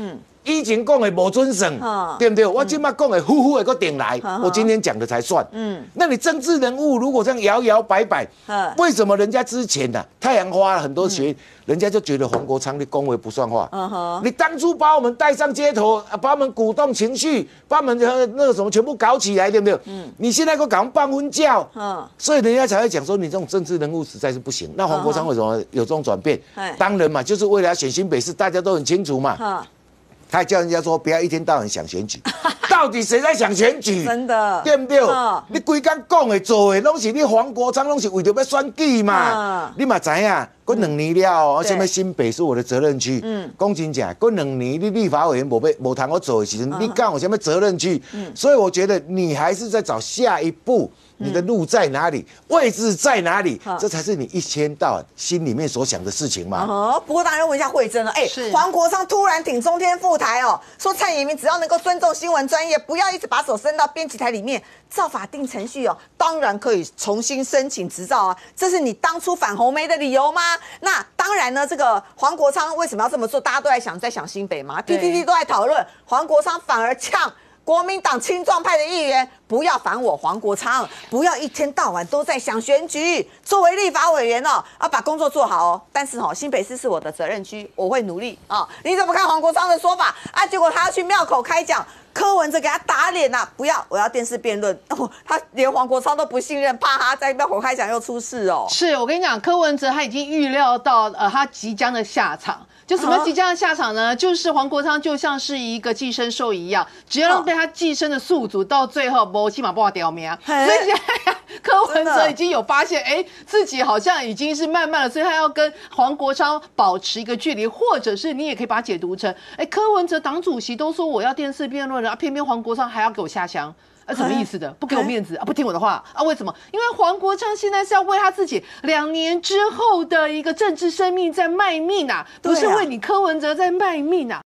Speaker 2: 以前讲的无准绳，对不对？我今麦讲的呼呼的个顶来，我今天讲的才算。那你政治人物如果这样摇摇摆摆，为什么人家之前呢？太阳花很多人家就觉得黄国昌的恭维不算话。你当初把我们带上街头，把我们鼓动情绪，把我们那个什么全部搞起来，对不对？你现在给我搞办婚教，所以人家才会讲说你这种政治人物实在是不行。那黄国昌为什么有这种转变？当然嘛，就是为了要选新北市，大家都很清楚嘛。他还叫人家说不要一天到晚想选举，到底谁在想选举？
Speaker 1: 真的，
Speaker 2: 对不对？你规天讲的做的，拢是你黄国昌，拢是为着要选举嘛。你嘛知影，过2年了，什么新北是我的责任区。讲真正，过2年你立法委员无谈我做的时候，你讲有什么责任区？所以我觉得你还是在找下一步。你的路在哪里？位置在哪里？这才是你一天到晚心里面所想的事情嘛。
Speaker 1: 不过当然要问一下慧珍了，黄国昌突然挺中天副台哦，说蔡衍明只要能够尊重新闻专业，不要一直把手伸到编辑台里面，照法定程序哦，当然可以重新申请执照啊。这是你当初反红媒的理由吗？那当然呢，这个黄国昌为什么要这么做？大家都在想新北嘛 ，PTT 都在讨论，黄国昌反而呛国民党青壮派的议员，不要反我黄国昌，不要一天到晚都在想选举。作为立法委员哦，要把工作做好哦。但是新北市是我的责任区，我会努力啊。你怎么看黄国昌的说法啊？结果他要去庙口开讲，柯文哲给他打脸呐，不要，我要电视辩论。他连黄国昌都不信任，怕他在庙口开讲又出事哦。
Speaker 9: 是我跟你讲，柯文哲他已经预料到他即将的下场。就什么即将的下场呢？就是黄国昌就像是一个寄生兽一样，只要让被他寄生的宿主到最后没起码不好掉命。所以现在柯文哲已经有发现，自己好像已经是慢慢的，所以他要跟黄国昌保持一个距离，或者是你也可以把它解读成，柯文哲党主席都说我要电视辩论了，偏偏黄国昌还要给我下乡。什么意思的？不给我面子啊！不听我的话啊？为什么？因为黄国昌现在是要为他自己2年之后的一个政治生命在卖命啊，不是为你柯文哲在卖命啊！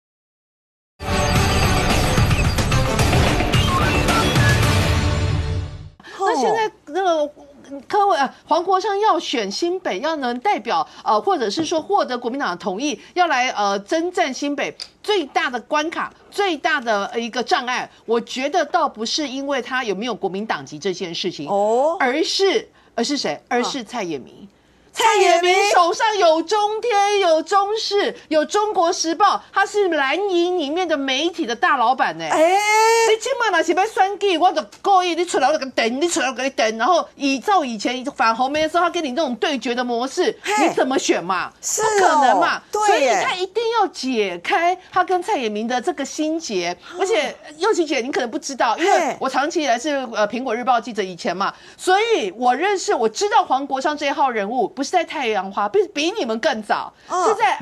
Speaker 9: 那现在那个。黄国昌要选新北，要能代表或者是说获得国民党的同意，要来征战新北，最大的关卡、最大的一个障碍，我觉得倒不是因为他有没有国民党籍这件事情，而是谁？而是蔡衍明。蔡衍明手上有中天、有中视、有中国时报，他是蓝营里面的媒体的大老板呢。你起码那是要选举，我就故意你出来我就给你等，你出来我给你等，然后照以前反红媒的时候，他给你那种对决的模式，你怎么选嘛？
Speaker 1: 是
Speaker 9: 不可能嘛？
Speaker 1: 所
Speaker 9: 以他一定要解开他跟蔡衍明的这个心结。而且佑琪姐，你可能不知道，因为我长期以来是苹果日报记者以前嘛，所以我知道黄国昌这一号人物不是在太阳花，比你们更早，是在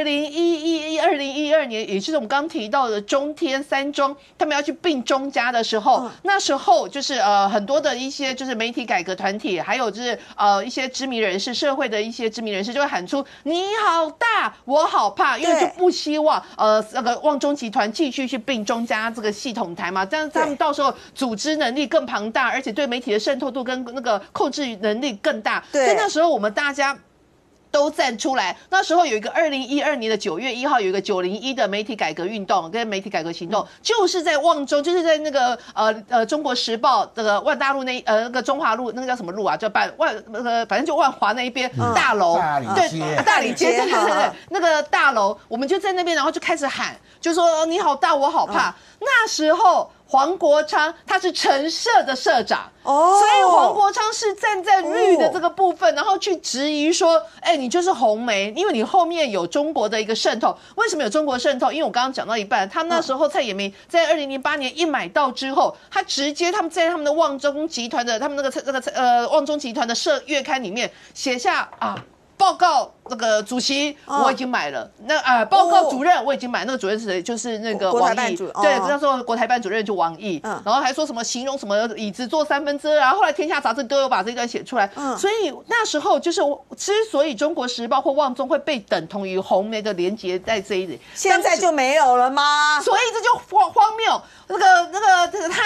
Speaker 9: 2012年，也就是我们刚提到的中天3中，他们要去并中家的时候，那时候就是很多的一些就是媒体改革团体，还有就是一些知名人士，社会的一些知名人士就会喊出你好大我好怕，因为就不希望那个旺中集团继续去并中家这个系统台嘛，这样他们到时候组织能力更庞大，而且对媒体的渗透度跟那个控制能力更大，所以那时候我们大家都站出来。那时候有一个2012年的9月1号，有一个901的媒体改革运动跟媒体改革行动，就是在旺中，就是在那个中国时报这个万大路那个中华路那个叫什么路啊？就反正就万华那一边大楼，对，大理街，对，那个大楼，我们就在那边，然后就开始喊，就说你好大我好怕。那时候黄国昌他是陈社的社长，所以黄国昌是站在绿的这个部分，然后去质疑说，你就是红媒，因为你后面有中国的一个渗透。为什么有中国渗透？因为我刚刚讲到一半，他那时候蔡衍明在2008年一买到之后，他直接他们在他们的旺中集团的旺中集团的月刊里面写下报告那个主席我已经买了，报告主任我已经买，那个主任是谁？就是那个王毅，对，那时候国台办主任就王毅，然后还说什么形容什么椅子坐2/3，然后后来天下杂志都有把这段写出来，所以那时候就是之所以中国时报或旺中会被等同于红媒的连结在这一里，现
Speaker 1: 在就没有了吗？
Speaker 9: 所以这就荒谬。那个他这个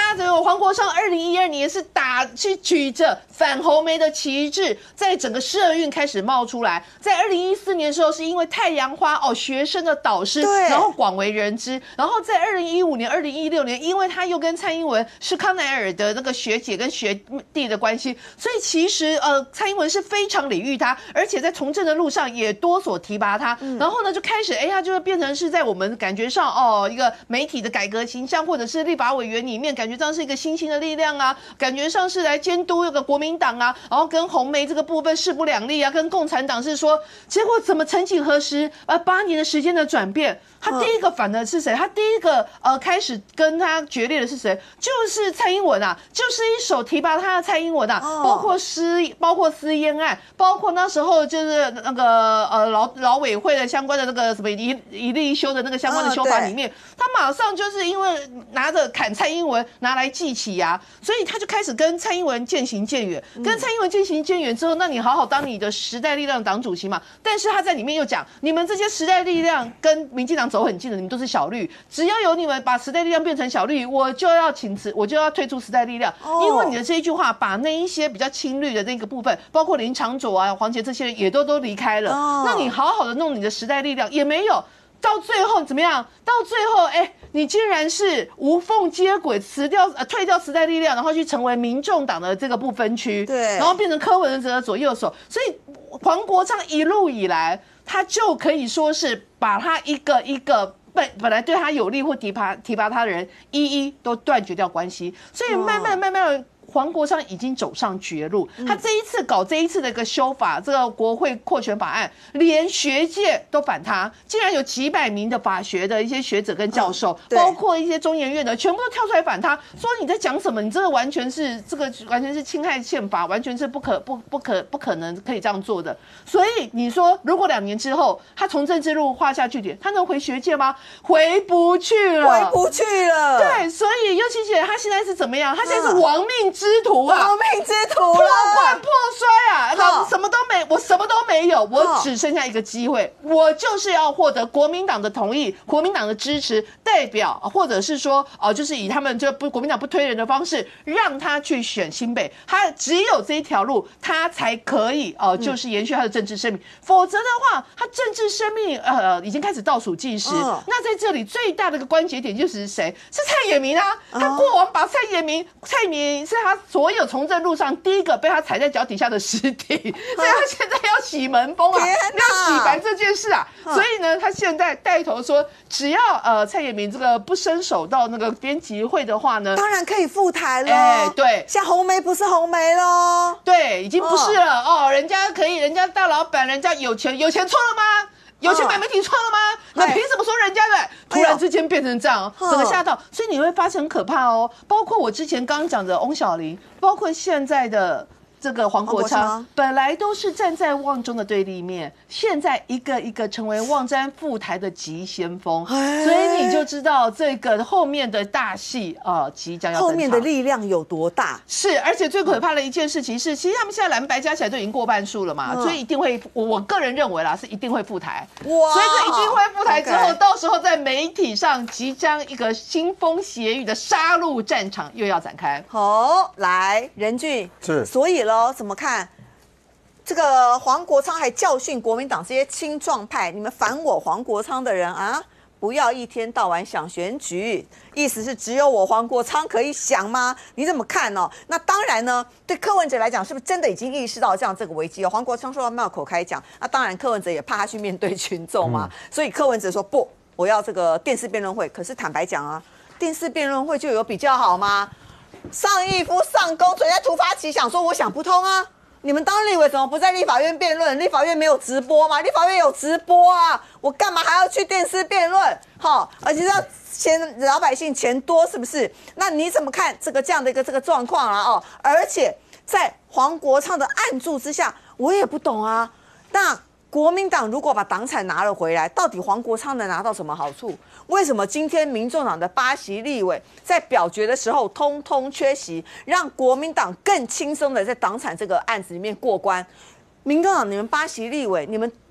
Speaker 9: 黄国昌2012年是举着反红媒的旗帜，在整个社运开始冒出来。在2014年的时候，是因为太阳花学生的导师，然后广为人知。然后在2015年、2016年，因为他又跟蔡英文是康乃尔的那个学姐跟学弟的关系，所以其实蔡英文是非常礼遇他，而且在从政的路上也多所提拔他。然后呢，就开始他就会变成是在我们感觉上一个媒体的改革形象，或者是立法委员里面感觉上是一个新兴的力量啊，感觉上是来监督这个国民党啊，然后跟红媒这个部分势不两立啊，跟共产党是说，结果怎么曾几何时8年的时间的转变，他第一个反的是谁？他第一个开始跟他决裂的是谁？就是蔡英文啊，就是一手提拔他的蔡英文啊，包括私烟案，包括那时候就是那个劳委会的相关的那个什么一例一休的那个相关的修法里面，他马上就是因为拿着砍蔡英文拿来祭旗啊，所以他就开始跟蔡英文渐行渐远。跟蔡英文渐行渐远之后，那你好好当你的时代力量党主席嘛。但是他在里面又讲，你们这些时代力量跟民进党走很近的，你们都是小绿，只要有你们把时代力量变成小绿，我就要请辞，我就要退出时代力量。因为你的这一句话，把那一些比较亲绿的那个部分，包括林昶佐啊、黄捷这些人也都离开了。那你好好的弄你的时代力量也没有。到最后怎么样？到最后，你竟然是无缝接轨，退掉时代力量，然后去成为民众党的这个不分区，对，然后变成柯文哲的左右手。所以黄国昌一路以来，他就可以说是把他一个一个本来对他有利或提拔他的人，一一都断绝掉关系。所以慢慢的。黄国昌已经走上绝路，他这一次的一个修法，这个国会扩权法案，连学界都反他，竟然有几百名的法学的一些学者跟教授，包括一些中研院的，全部都跳出来反他，说你在讲什么？你这个完全是侵害宪法，完全是不可能可以这样做的。所以你说，如果2年之后他从政治路画下句点，他能回学界吗？回不去了。对，所以尤其姐他现在是怎么样？他现在是亡命之徒啊，
Speaker 1: 亡命之徒了，
Speaker 9: 破罐破摔啊！我什么都没有，我只剩下一个机会，我就是要获得国民党的同意，国民党的支持，代表或者是说就是以他们就国民党不推人的方式，让他去选新北，他只有这一条路，他才可以就是延续他的政治生命，否则的话，他政治生命已经开始倒数计时。那在这里最大的一个关节点就是谁？是蔡衍明啊！他过往把蔡衍明是他所有从政路上第一个被他踩在脚底下的尸体，所以他现在要洗门风啊，要洗白这件事啊。所以呢，他现在带头说，只要蔡衍明这个不伸手到那个编辑会的话呢，
Speaker 1: 当然可以复台了。
Speaker 9: 对，
Speaker 1: 像红媒不是红媒喽，
Speaker 9: 对，已经不是了人家可以，人家大老板，人家有钱错了吗？有钱买媒体错了吗？那凭什么说人家的？突然之间变成这样，整个吓到，所以你会发现很可怕哦。包括我之前刚刚讲的翁小玲，包括现在的这个黄国昌，本来都是站在旺中的对立面，现在一个一个成为旺詹赴台的急先锋，所以你就知道这个后面的大戏即将要登场，
Speaker 1: 后面的力量有多大？
Speaker 9: 是，而且最可怕的一件事情是，其实他们现在蓝白加起来都已经过半数了嘛，所以一定会，我个人认为啦，是一定会赴台。哇！所以这一定会赴台之后，到时候在媒体上即将一个腥风血雨的杀戮战场又要展开。
Speaker 1: 好，来任俊是，所以怎么看？这个黄国昌还教训国民党这些青壮派，你们反我黄国昌的人啊，不要一天到晚想选举，意思是只有我黄国昌可以想吗？你怎么看呢？那当然呢，对柯文哲来讲，是不是真的已经意识到这样这个危机？黄国昌说要冒口开讲，那当然柯文哲也怕他去面对群众嘛，所以柯文哲说不，我要这个电视辩论会。可是坦白讲啊，电视辩论会就有比较好吗？上义夫上钩，嘴在突发奇想，说我想不通啊！你们当立委怎么不在立法院辩论？立法院没有直播吗？立法院有直播啊！我干嘛还要去电视辩论？而且要嫌老百姓钱多，是不是？那你怎么看这样的一个这个状况啊？而且在黄国昌的暗助之下，我也不懂啊。那国民党如果把党产拿了回来，到底黄国昌能拿到什么好处？为什么今天民众党的8席立委在表决的时候通通缺席，让国民党更轻松的在党产这个案子里面过关？民众党你们8席立委，你们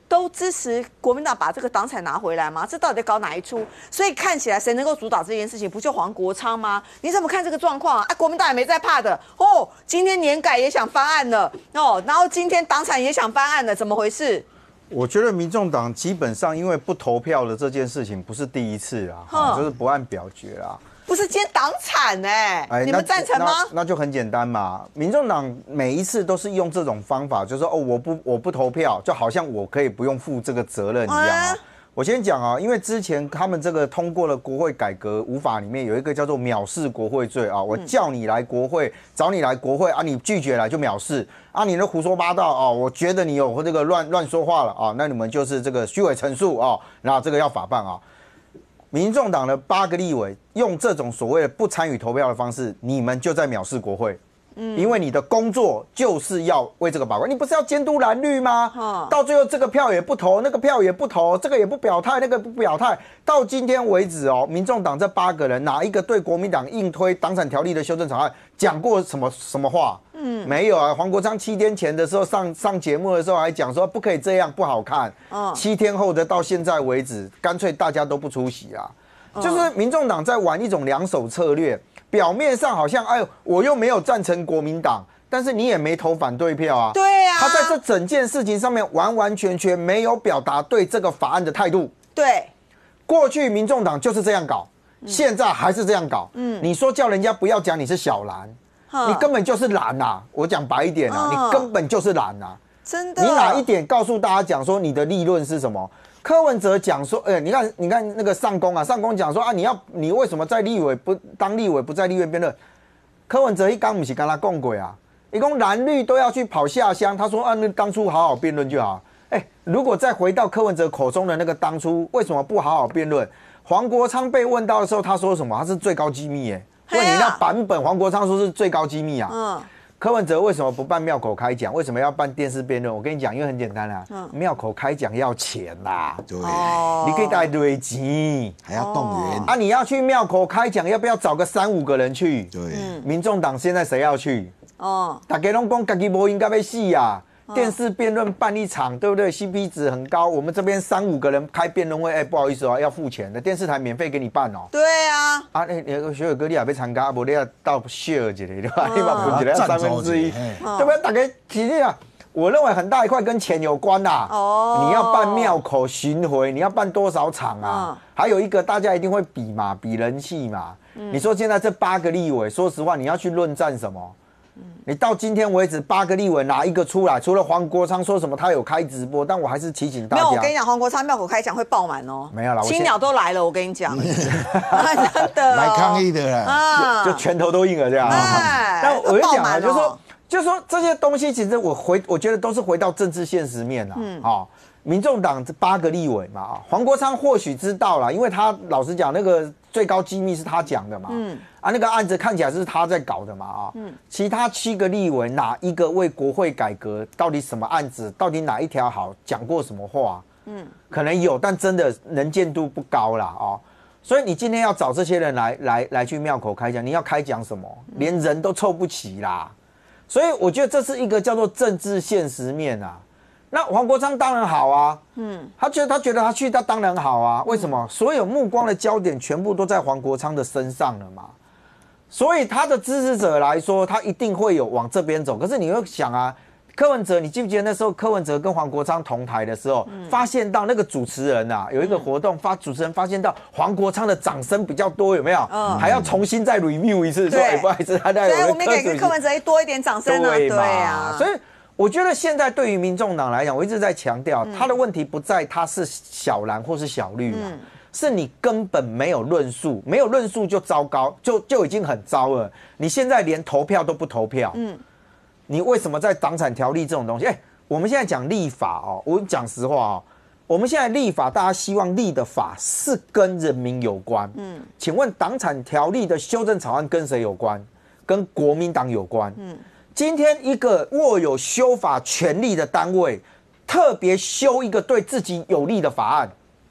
Speaker 1: 都支持国民党把这个党产拿回来吗？这到底在搞哪一出？所以看起来谁能够主导这件事情？不就黄国昌吗？你怎么看这个状况啊？国民党也没在怕的哦。今天年改也想翻案了哦，然后今天党产也想翻案了，怎么回事？
Speaker 10: 我觉得民众党基本上因为不投票的这件事情不是第一次啦，就是不按表决啦。
Speaker 1: 不是今天党产你们赞成吗？
Speaker 10: 那就很简单嘛。民众党每一次都是用这种方法，就是说我不投票，就好像我可以不用负这个责任一样啊。我先讲啊，因为之前他们这个通过了国会改革五法里面有一个叫做藐视国会罪啊，我叫你来国会，找你来国会啊，你拒绝来就藐视啊，你都胡说八道啊，我觉得你有这个乱说话了啊，那你们就是这个虚伪陈述啊，然后这个要法办啊。民众党的8个立委用这种所谓的不参与投票的方式，你们就在藐视国会。因为你的工作就是要为这个把关，你不是要监督蓝绿吗？到最后这个票也不投，那个票也不投，这个也不表态，那个不表态，到今天为止哦，民众党这8个人哪一个对国民党硬推党产条例的修正草案讲过什么话？没有啊。黄国昌7天前的时候上节目的时候还讲说不可以这样，不好看。7天后的到现在为止，干脆大家都不出席啊。就是民众党在玩一种两手策略。表面上好像我又没有赞成国民党，但是你也没投反对票啊。
Speaker 1: 对啊，
Speaker 10: 他在这整件事情上面完全没有表达对这个法案的态度。
Speaker 1: 对，
Speaker 10: 过去民众党就是这样搞，现在还是这样搞。你说叫人家不要讲你是小蓝，你根本就是蓝啊！我讲白一点啊，你根本就是蓝啊！
Speaker 1: 真的。
Speaker 10: 你哪一点告诉大家讲说你的立论是什么？柯文哲讲说，你看那个上公讲说啊，你为什么在立委不当立委不在立院辩论？柯文哲一刚不是跟他讲过啊，一共蓝绿都要去跑下乡，他说啊，那当初好好辩论就好。如果再回到柯文哲口中的那个当初，为什么不好好辩论？黄国昌被问到的时候，他说什么？他是最高机密问你那版本，黄国昌说是最高机密啊。柯文哲为什么不办庙口开讲？为什么要办电视辩论？我跟你讲，因为很简单啦，庙口开讲要钱啦，
Speaker 2: 对，
Speaker 10: 你可以带堆钱，
Speaker 2: 还要动员
Speaker 10: 啊！你要去庙口开讲，要不要找个3-5个人去？
Speaker 2: 对，
Speaker 10: 民众党现在谁要去？大家都讲自己没应该被戏啊。电视辩论办一场，对不对 ？CP 值很高。我们这边3-5个人开辩论会，不好意思要付钱的。电视台免费给你办哦。
Speaker 1: 对啊。
Speaker 10: 学友哥你也要参加，不你要到 share 一个对吧？你把分一下1/3，对不对？大家其实啊，我认为很大一块跟钱有关啦。你要办庙口巡回，你要办多少场啊？还有一个大家一定会比嘛，比人气嘛。你说现在这8个立委，说实话，你要去论战什么？你到今天为止8个立委哪一个出来？除了黄国昌说什么他有开直播，但我还是提醒大家。
Speaker 1: 没有，我跟你讲，黄国昌庙口开讲会爆满哦。
Speaker 10: 没有啦，
Speaker 1: 青鸟都来了，我跟你讲，真的
Speaker 2: 来抗议的啦，
Speaker 10: 就拳头都硬了这样。但我就讲啊，就是说这些东西，其实我觉得都是回到政治现实面啊。民众党这8个立委嘛，黄国昌或许知道啦，因为他老实讲，那个最高机密是他讲的嘛。那个案子看起来是他在搞的嘛其他7个立委哪一个为国会改革到底什么案子，到底哪一条好，讲过什么话？可能有，但真的能见度不高啦所以你今天要找这些人来去庙口开讲，你要开讲什么？连人都凑不齐啦。所以我觉得这是一个叫做政治现实面啊。那黄国昌当然好啊，他觉得他去他当然好啊。为什么？所有目光的焦点全部都在黄国昌的身上了嘛。所以他的支持者来说，他一定会有往这边走。可是你会想啊，柯文哲，你记不记得那时候柯文哲跟黄国昌同台的时候，发现到那个主持人啊，有一个活动，主持人发现到黄国昌的掌声比较多，有没有？还要重新再 review 一次，说不好意思，他在。
Speaker 1: 所以我们也给柯文哲多一点掌声啊，对啊。
Speaker 10: 所以我觉得现在对于民众党来讲，我一直在强调，他的问题不在他是小蓝或是小绿嘛。是你根本没有论述，没有论述就糟糕，就已经很糟了。你现在连投票都不投票，你为什么在党产条例这种东西？我们现在讲立法我讲实话我们现在立法，大家希望立的法是跟人民有关。请问党产条例的修正草案跟谁有关？跟国民党有关。今天一个握有修法权力的单位，特别修一个对自己有利的法案。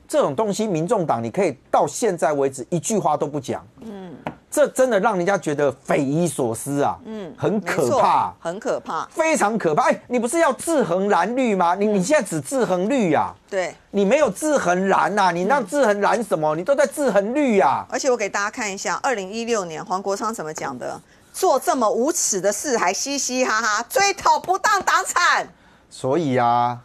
Speaker 10: 这种东西，民众党你可以到现在为止一句话都不讲，这真的让人家觉得匪夷所思啊，很可怕，
Speaker 1: 很可怕，
Speaker 10: 非常可怕。你不是要制衡蓝绿吗？你现在只制衡绿啊，
Speaker 1: 对，
Speaker 10: 你没有制衡蓝呐，你让制衡蓝什么？你都在制衡绿啊。
Speaker 1: 而且我给大家看一下，2016年黄国昌怎么讲的？做这么无耻的事还嘻嘻哈哈，追讨不当党产。
Speaker 10: 所以啊。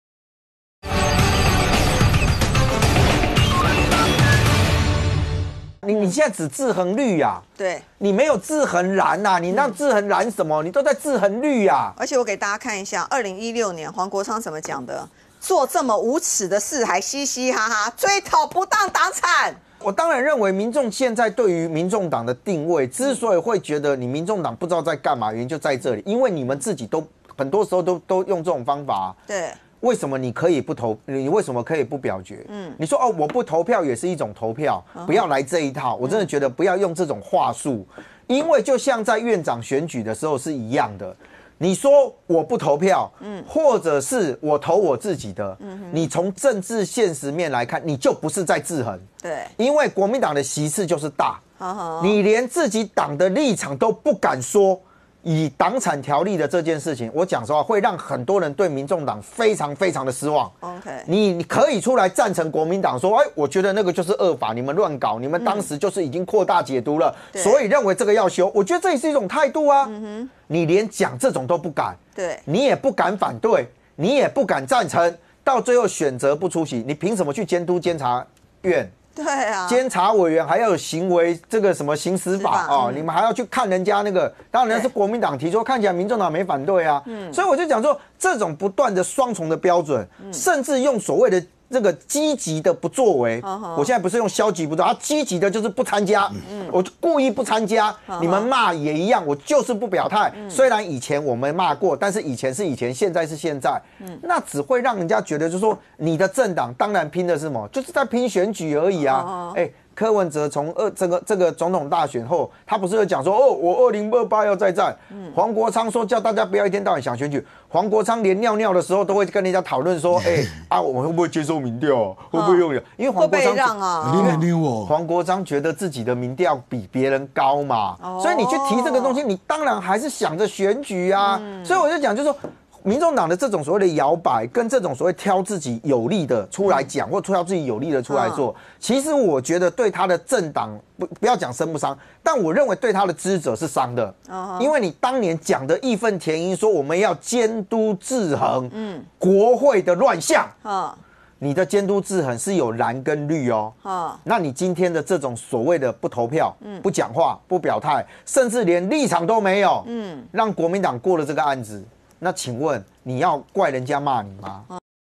Speaker 10: 你现在只制衡绿啊，
Speaker 1: 对，
Speaker 10: 你没有制衡蓝呐，你让制衡蓝什么？你都在制衡绿啊。
Speaker 1: 而且我给大家看一下，2016年黄国昌怎么讲的？做这么无耻的事还嘻嘻哈哈，追讨不当党产。
Speaker 10: 我当然认为民众现在对于民众党的定位，之所以会觉得你民众党不知道在干嘛，原因就在这里，因为你们自己都很多时候都用这种方法啊。
Speaker 1: 对。
Speaker 10: 为什么你可以不投？你为什么可以不表决？你说哦，我不投票也是一种投票，不要来这一套。我真的觉得不要用这种话术，因为就像在院长选举的时候是一样的。你说我不投票，或者是我投我自己的，你从政治现实面来看，你就不是在制衡。
Speaker 1: 对，
Speaker 10: 因为国民党的席次就是大，你连自己党的立场都不敢说。以党产条例的这件事情，我讲实话，会让很多人对民众党非常非常的失望。
Speaker 1: OK，
Speaker 10: 你可以出来赞成国民党说，我觉得那个就是恶法，你们乱搞，你们当时就是已经扩大解读了，所以认为这个要修。我觉得这也是一种态度啊。你连讲这种都不敢，
Speaker 1: 对，
Speaker 10: 你也不敢反对，你也不敢赞成，到最后选择不出席，你凭什么去监督监察院？
Speaker 1: 对啊，
Speaker 10: 监察委员还要有行为这个什么行使法哦，你们还要去看人家那个，当然是国民党提出，看起来民众党没反对啊，所以我就讲说，这种不断的双重的标准，甚至用所谓的这个积极的不作为，我现在不是用消极不作为，积极的就是不参加，我就故意不参加，你们骂也一样，我就是不表态。虽然以前我们骂过，但是以前是以前，现在是现在，那只会让人家觉得就是说，你的政党当然拼的是什么，就是在拼选举而已啊，柯文哲从这个总统大选后，他不是有讲说我2028要再战。黄国昌说叫大家不要一天到晚想选举。黄国昌连尿尿的时候都会跟人家讨论说，我会不会接受民调？会不会用？因为黄国昌
Speaker 1: 让啊，
Speaker 10: 黄国昌觉得自己的民调比别人高嘛，所以你去提这个东西，你当然还是想着选举啊。所以我就讲，就是说。民众党的这种所谓的摇摆，跟这种所谓挑自己有利的出来讲，或挑自己有利的出来做，其实我觉得对他的政党不要讲伤不伤，但我认为对他的支持者是伤的，因为你当年讲的义愤填膺说我们要监督制衡，国会的乱象，你的监督制衡是有蓝跟绿哦，那你今天的这种所谓的不投票、不讲话、不表态，甚至连立场都没有，让国民党过了这个案子。那请问你要怪人家骂你吗？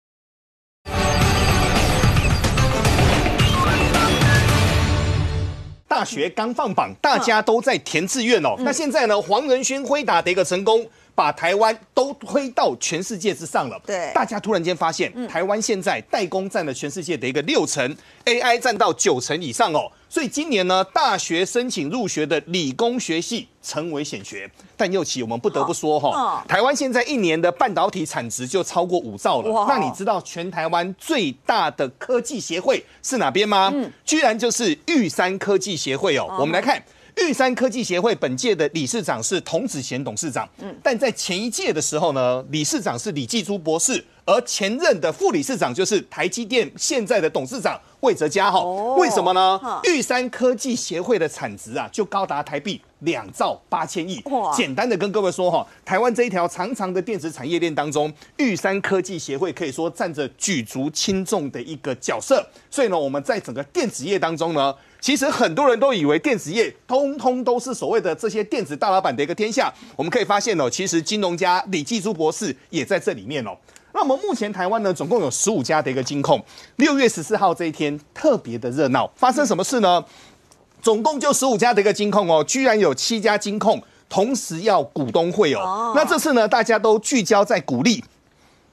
Speaker 4: 大学刚放榜，大家都在填志愿哦。那现在呢，黄仁勋辉打的一个成功，把台湾都推到全世界之上了。
Speaker 1: 对，
Speaker 4: 大家突然间发现，台湾现在代工占了全世界的一个60%， AI 占到90%以上哦。所以今年呢，大学申请入学的理工学系成为显学。但佑琪，我们不得不说台湾现在一年的半导体产值就超过5兆了。那你知道全台湾最大的科技协会是哪边吗？居然就是玉山科技协会哦。我们来看。玉山科技协会本届的理事长是童子贤董事长，但在前一届的时候呢，理事长是李继珠博士，而前任的副理事长就是台积电现在的董事长魏哲嘉为什么呢？玉山科技协会的产值就高达台币2兆8千亿。简单的跟各位说台湾这一条长长的电子产业链当中，玉山科技协会可以说占着举足轻重的一个角色。所以呢，我们在整个电子业当中呢，其实很多人都以为电子业通通都是所谓的这些电子大老板的一个天下。我们可以发现其实金融家李继珠博士也在这里面那我们目前台湾呢，总共有15家的一个金控。6月14号这一天特别的热闹，发生什么事呢？总共就15家的一个金控居然有7家金控同时要股东会那这次呢，大家都聚焦在鼓励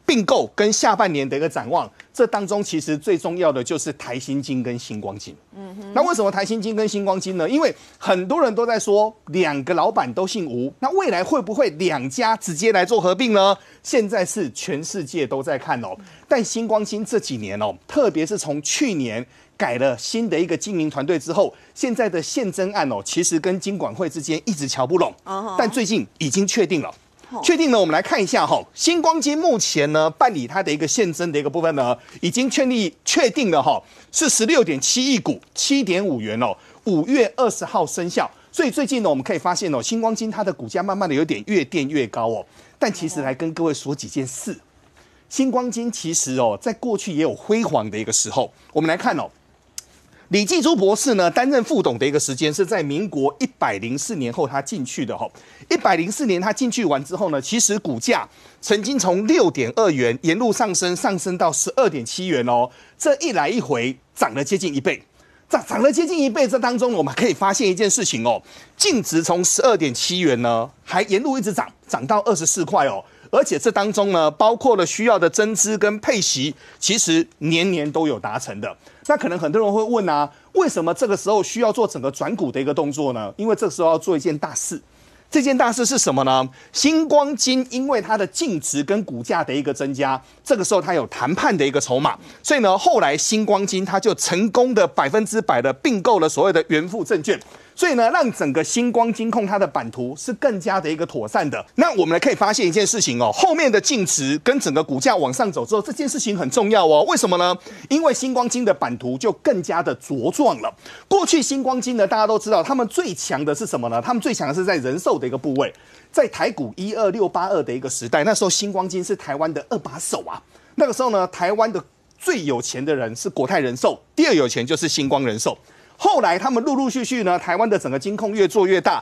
Speaker 4: 并购跟下半年的一个展望，这当中其实最重要的就是台新金跟新光金。那为什么台新金跟新光金呢？因为很多人都在说2个老板都姓吴，那未来会不会2家直接来做合并呢？现在是全世界都在看哦。但新光金这几年哦，特别是从去年改了新的一个经营团队之后，现在的宪政案哦，其实跟金管会之间一直瞧不拢，但最近已经确定了。确定呢，我们来看一下哈，新光金目前呢办理它的一个宪增的一个部分呢，已经确定了哈，是16.7亿股，7.5元哦，5月20号生效。所以最近呢，我们可以发现哦，新光金它的股价慢慢的有点越垫越高哦。但其实来跟各位说几件事，新光金其实哦，在过去也有辉煌的一个时候。我们来看哦。李继珠博士呢，担任副董的一个时间是在民国104年后他进去的哈。104年他进去完之后呢，其实股价曾经从6.2元沿路上升到12.7元哦。这一来一回涨了接近1倍，涨了接近1倍。这当中我们可以发现一件事情哦，净值从12.7元呢，还沿路一直涨到24块哦。而且这当中呢，包括了需要的增资跟配息，其实年年都有达成的。那可能很多人会问啊，为什么这个时候需要做整个转股的一个动作呢？因为这个时候要做一件大事。这件大事是什么呢？新光金因为它的净值跟股价的一个增加，这个时候它有谈判的一个筹码，所以呢，后来新光金它就成功的100%的并购了所谓的元富证券。所以呢，让整个新光金控它的版图是更加的一个妥善的。那我们可以发现一件事情哦，后面的净值跟整个股价往上走之后，这件事情很重要哦。为什么呢？因为新光金的版图就更加的茁壮了。过去新光金呢，大家都知道，他们最强的是什么呢？他们最强的是在人寿的一个部位，在台股12682的一个时代，那时候新光金是台湾的2把手啊。那个时候呢，台湾的最有钱的人是国泰人寿，第二有钱就是新光人寿。后来他们陆陆续续呢，台湾的整个金控越做越大。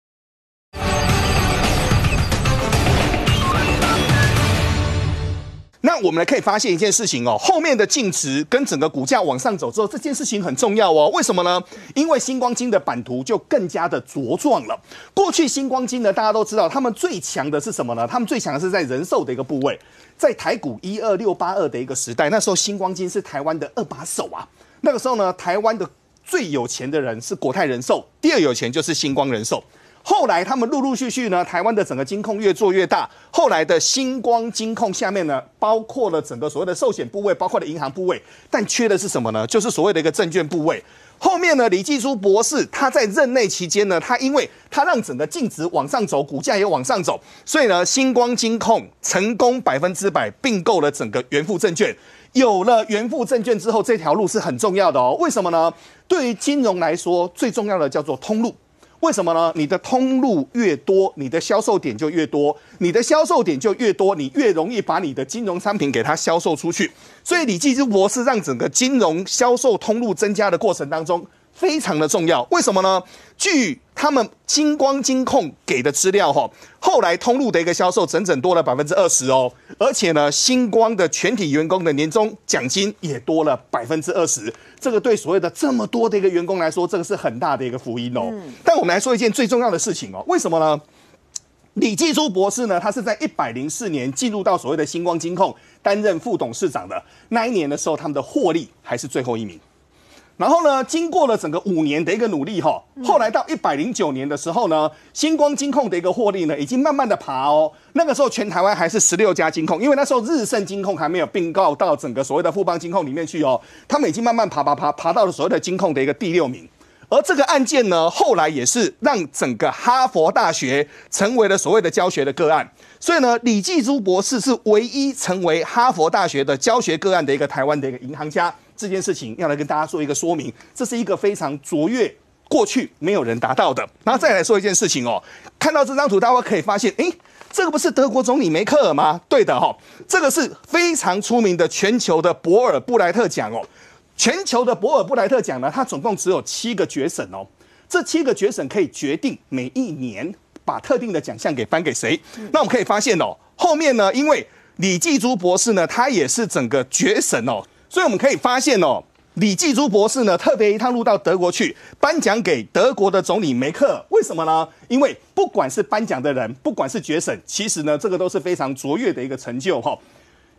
Speaker 4: 那我们可以发现一件事情哦，后面的净值跟整个股价往上走之后，这件事情很重要哦。为什么呢？因为新光金的版图就更加的茁壮了。过去新光金呢，大家都知道，他们最强的是什么呢？他们最强的是在人寿的一个部位，在台股12682的一个时代，那时候新光金是台湾的2把手啊。那个时候呢，台湾的最有钱的人是国泰人寿，第二有钱就是新光人寿。后来他们陆陆续续呢，台湾的整个金控越做越大。后来的新光金控下面呢，包括了整个所谓的寿险部位，包括了银行部位，但缺的是什么呢？就是所谓的一个证券部位。后面呢，李继珠博士他在任内期间呢，他因为他让整个净值往上走，股价也往上走，所以呢，新光金控成功100%并购了整个元富证券。有了元富证券之后，这条路是很重要的哦。为什么呢？对于金融来说，最重要的叫做通路。为什么呢？你的通路越多，你的销售点就越多，你的销售点就越多，你越容易把你的金融商品给它销售出去。所以李继珠博士让整个金融销售通路增加的过程当中，非常的重要。为什么呢？据他们金光金控给的资料后来通路的一个销售整整多了20%哦，而且呢，新光的全体员工的年终奖金也多了20%。这个对所谓的这么多的一个员工来说，这个是很大的一个福音哦。但我们来说一件最重要的事情哦，为什么呢？李继珠博士呢，他是在104年进入到所谓的新光金控担任副董事长的那一年的时候，他们的获利还是最后1名。然后呢，经过了整个5年的一个努力后来到109年的时候呢，新光金控的一个获利呢，已经慢慢的爬哦。那个时候全台湾还是16家金控，因为那时候日盛金控还没有并购到整个所谓的富邦金控里面去哦，他们已经慢慢爬到了所谓的金控的一个第6名。而这个案件呢，后来也是让整个哈佛大学成为了所谓的教学的个案。所以呢，李继珠博士是唯一成为哈佛大学的教学个案的一个台湾的一个银行家。这件事情要来跟大家做一个说明，这是一个非常卓越，过去没有人达到的。然后再来说一件事情哦，看到这张图，大家可以发现，这个不是德国总理梅克尔吗？对的这个是非常出名的全球的博尔布莱特奖哦。全球的博尔布莱特奖呢，它总共只有7个决审哦，这7个决审可以决定每一年把特定的奖项给颁给谁。那我们可以发现哦，后面呢，因为李继珠博士呢，他也是整个决审哦。所以我们可以发现哦，李继珠博士呢特别一趟路到德国去颁奖给德国的总理梅克尔。为什么呢？因为不管是颁奖的人，不管是决审，其实呢这个都是非常卓越的一个成就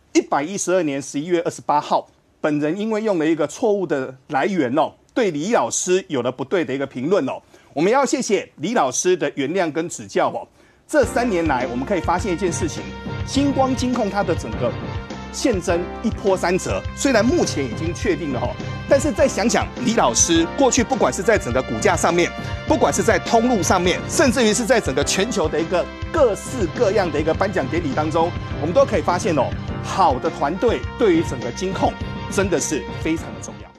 Speaker 4: 112年11月28号，本人因为用了一个错误的来源哦，对李老师有了不对的一个评论哦。我们要谢谢李老师的原谅跟指教哦。这3年来，我们可以发现一件事情：星光金控它的整个现增一波3折，虽然目前已经确定了但是再想想李老师过去不管是在整个股价上面，不管是在通路上面，甚至于是在整个全球的一个各式各样的一个颁奖典礼当中，我们都可以发现好的团队对于整个金控真的是非常的重要。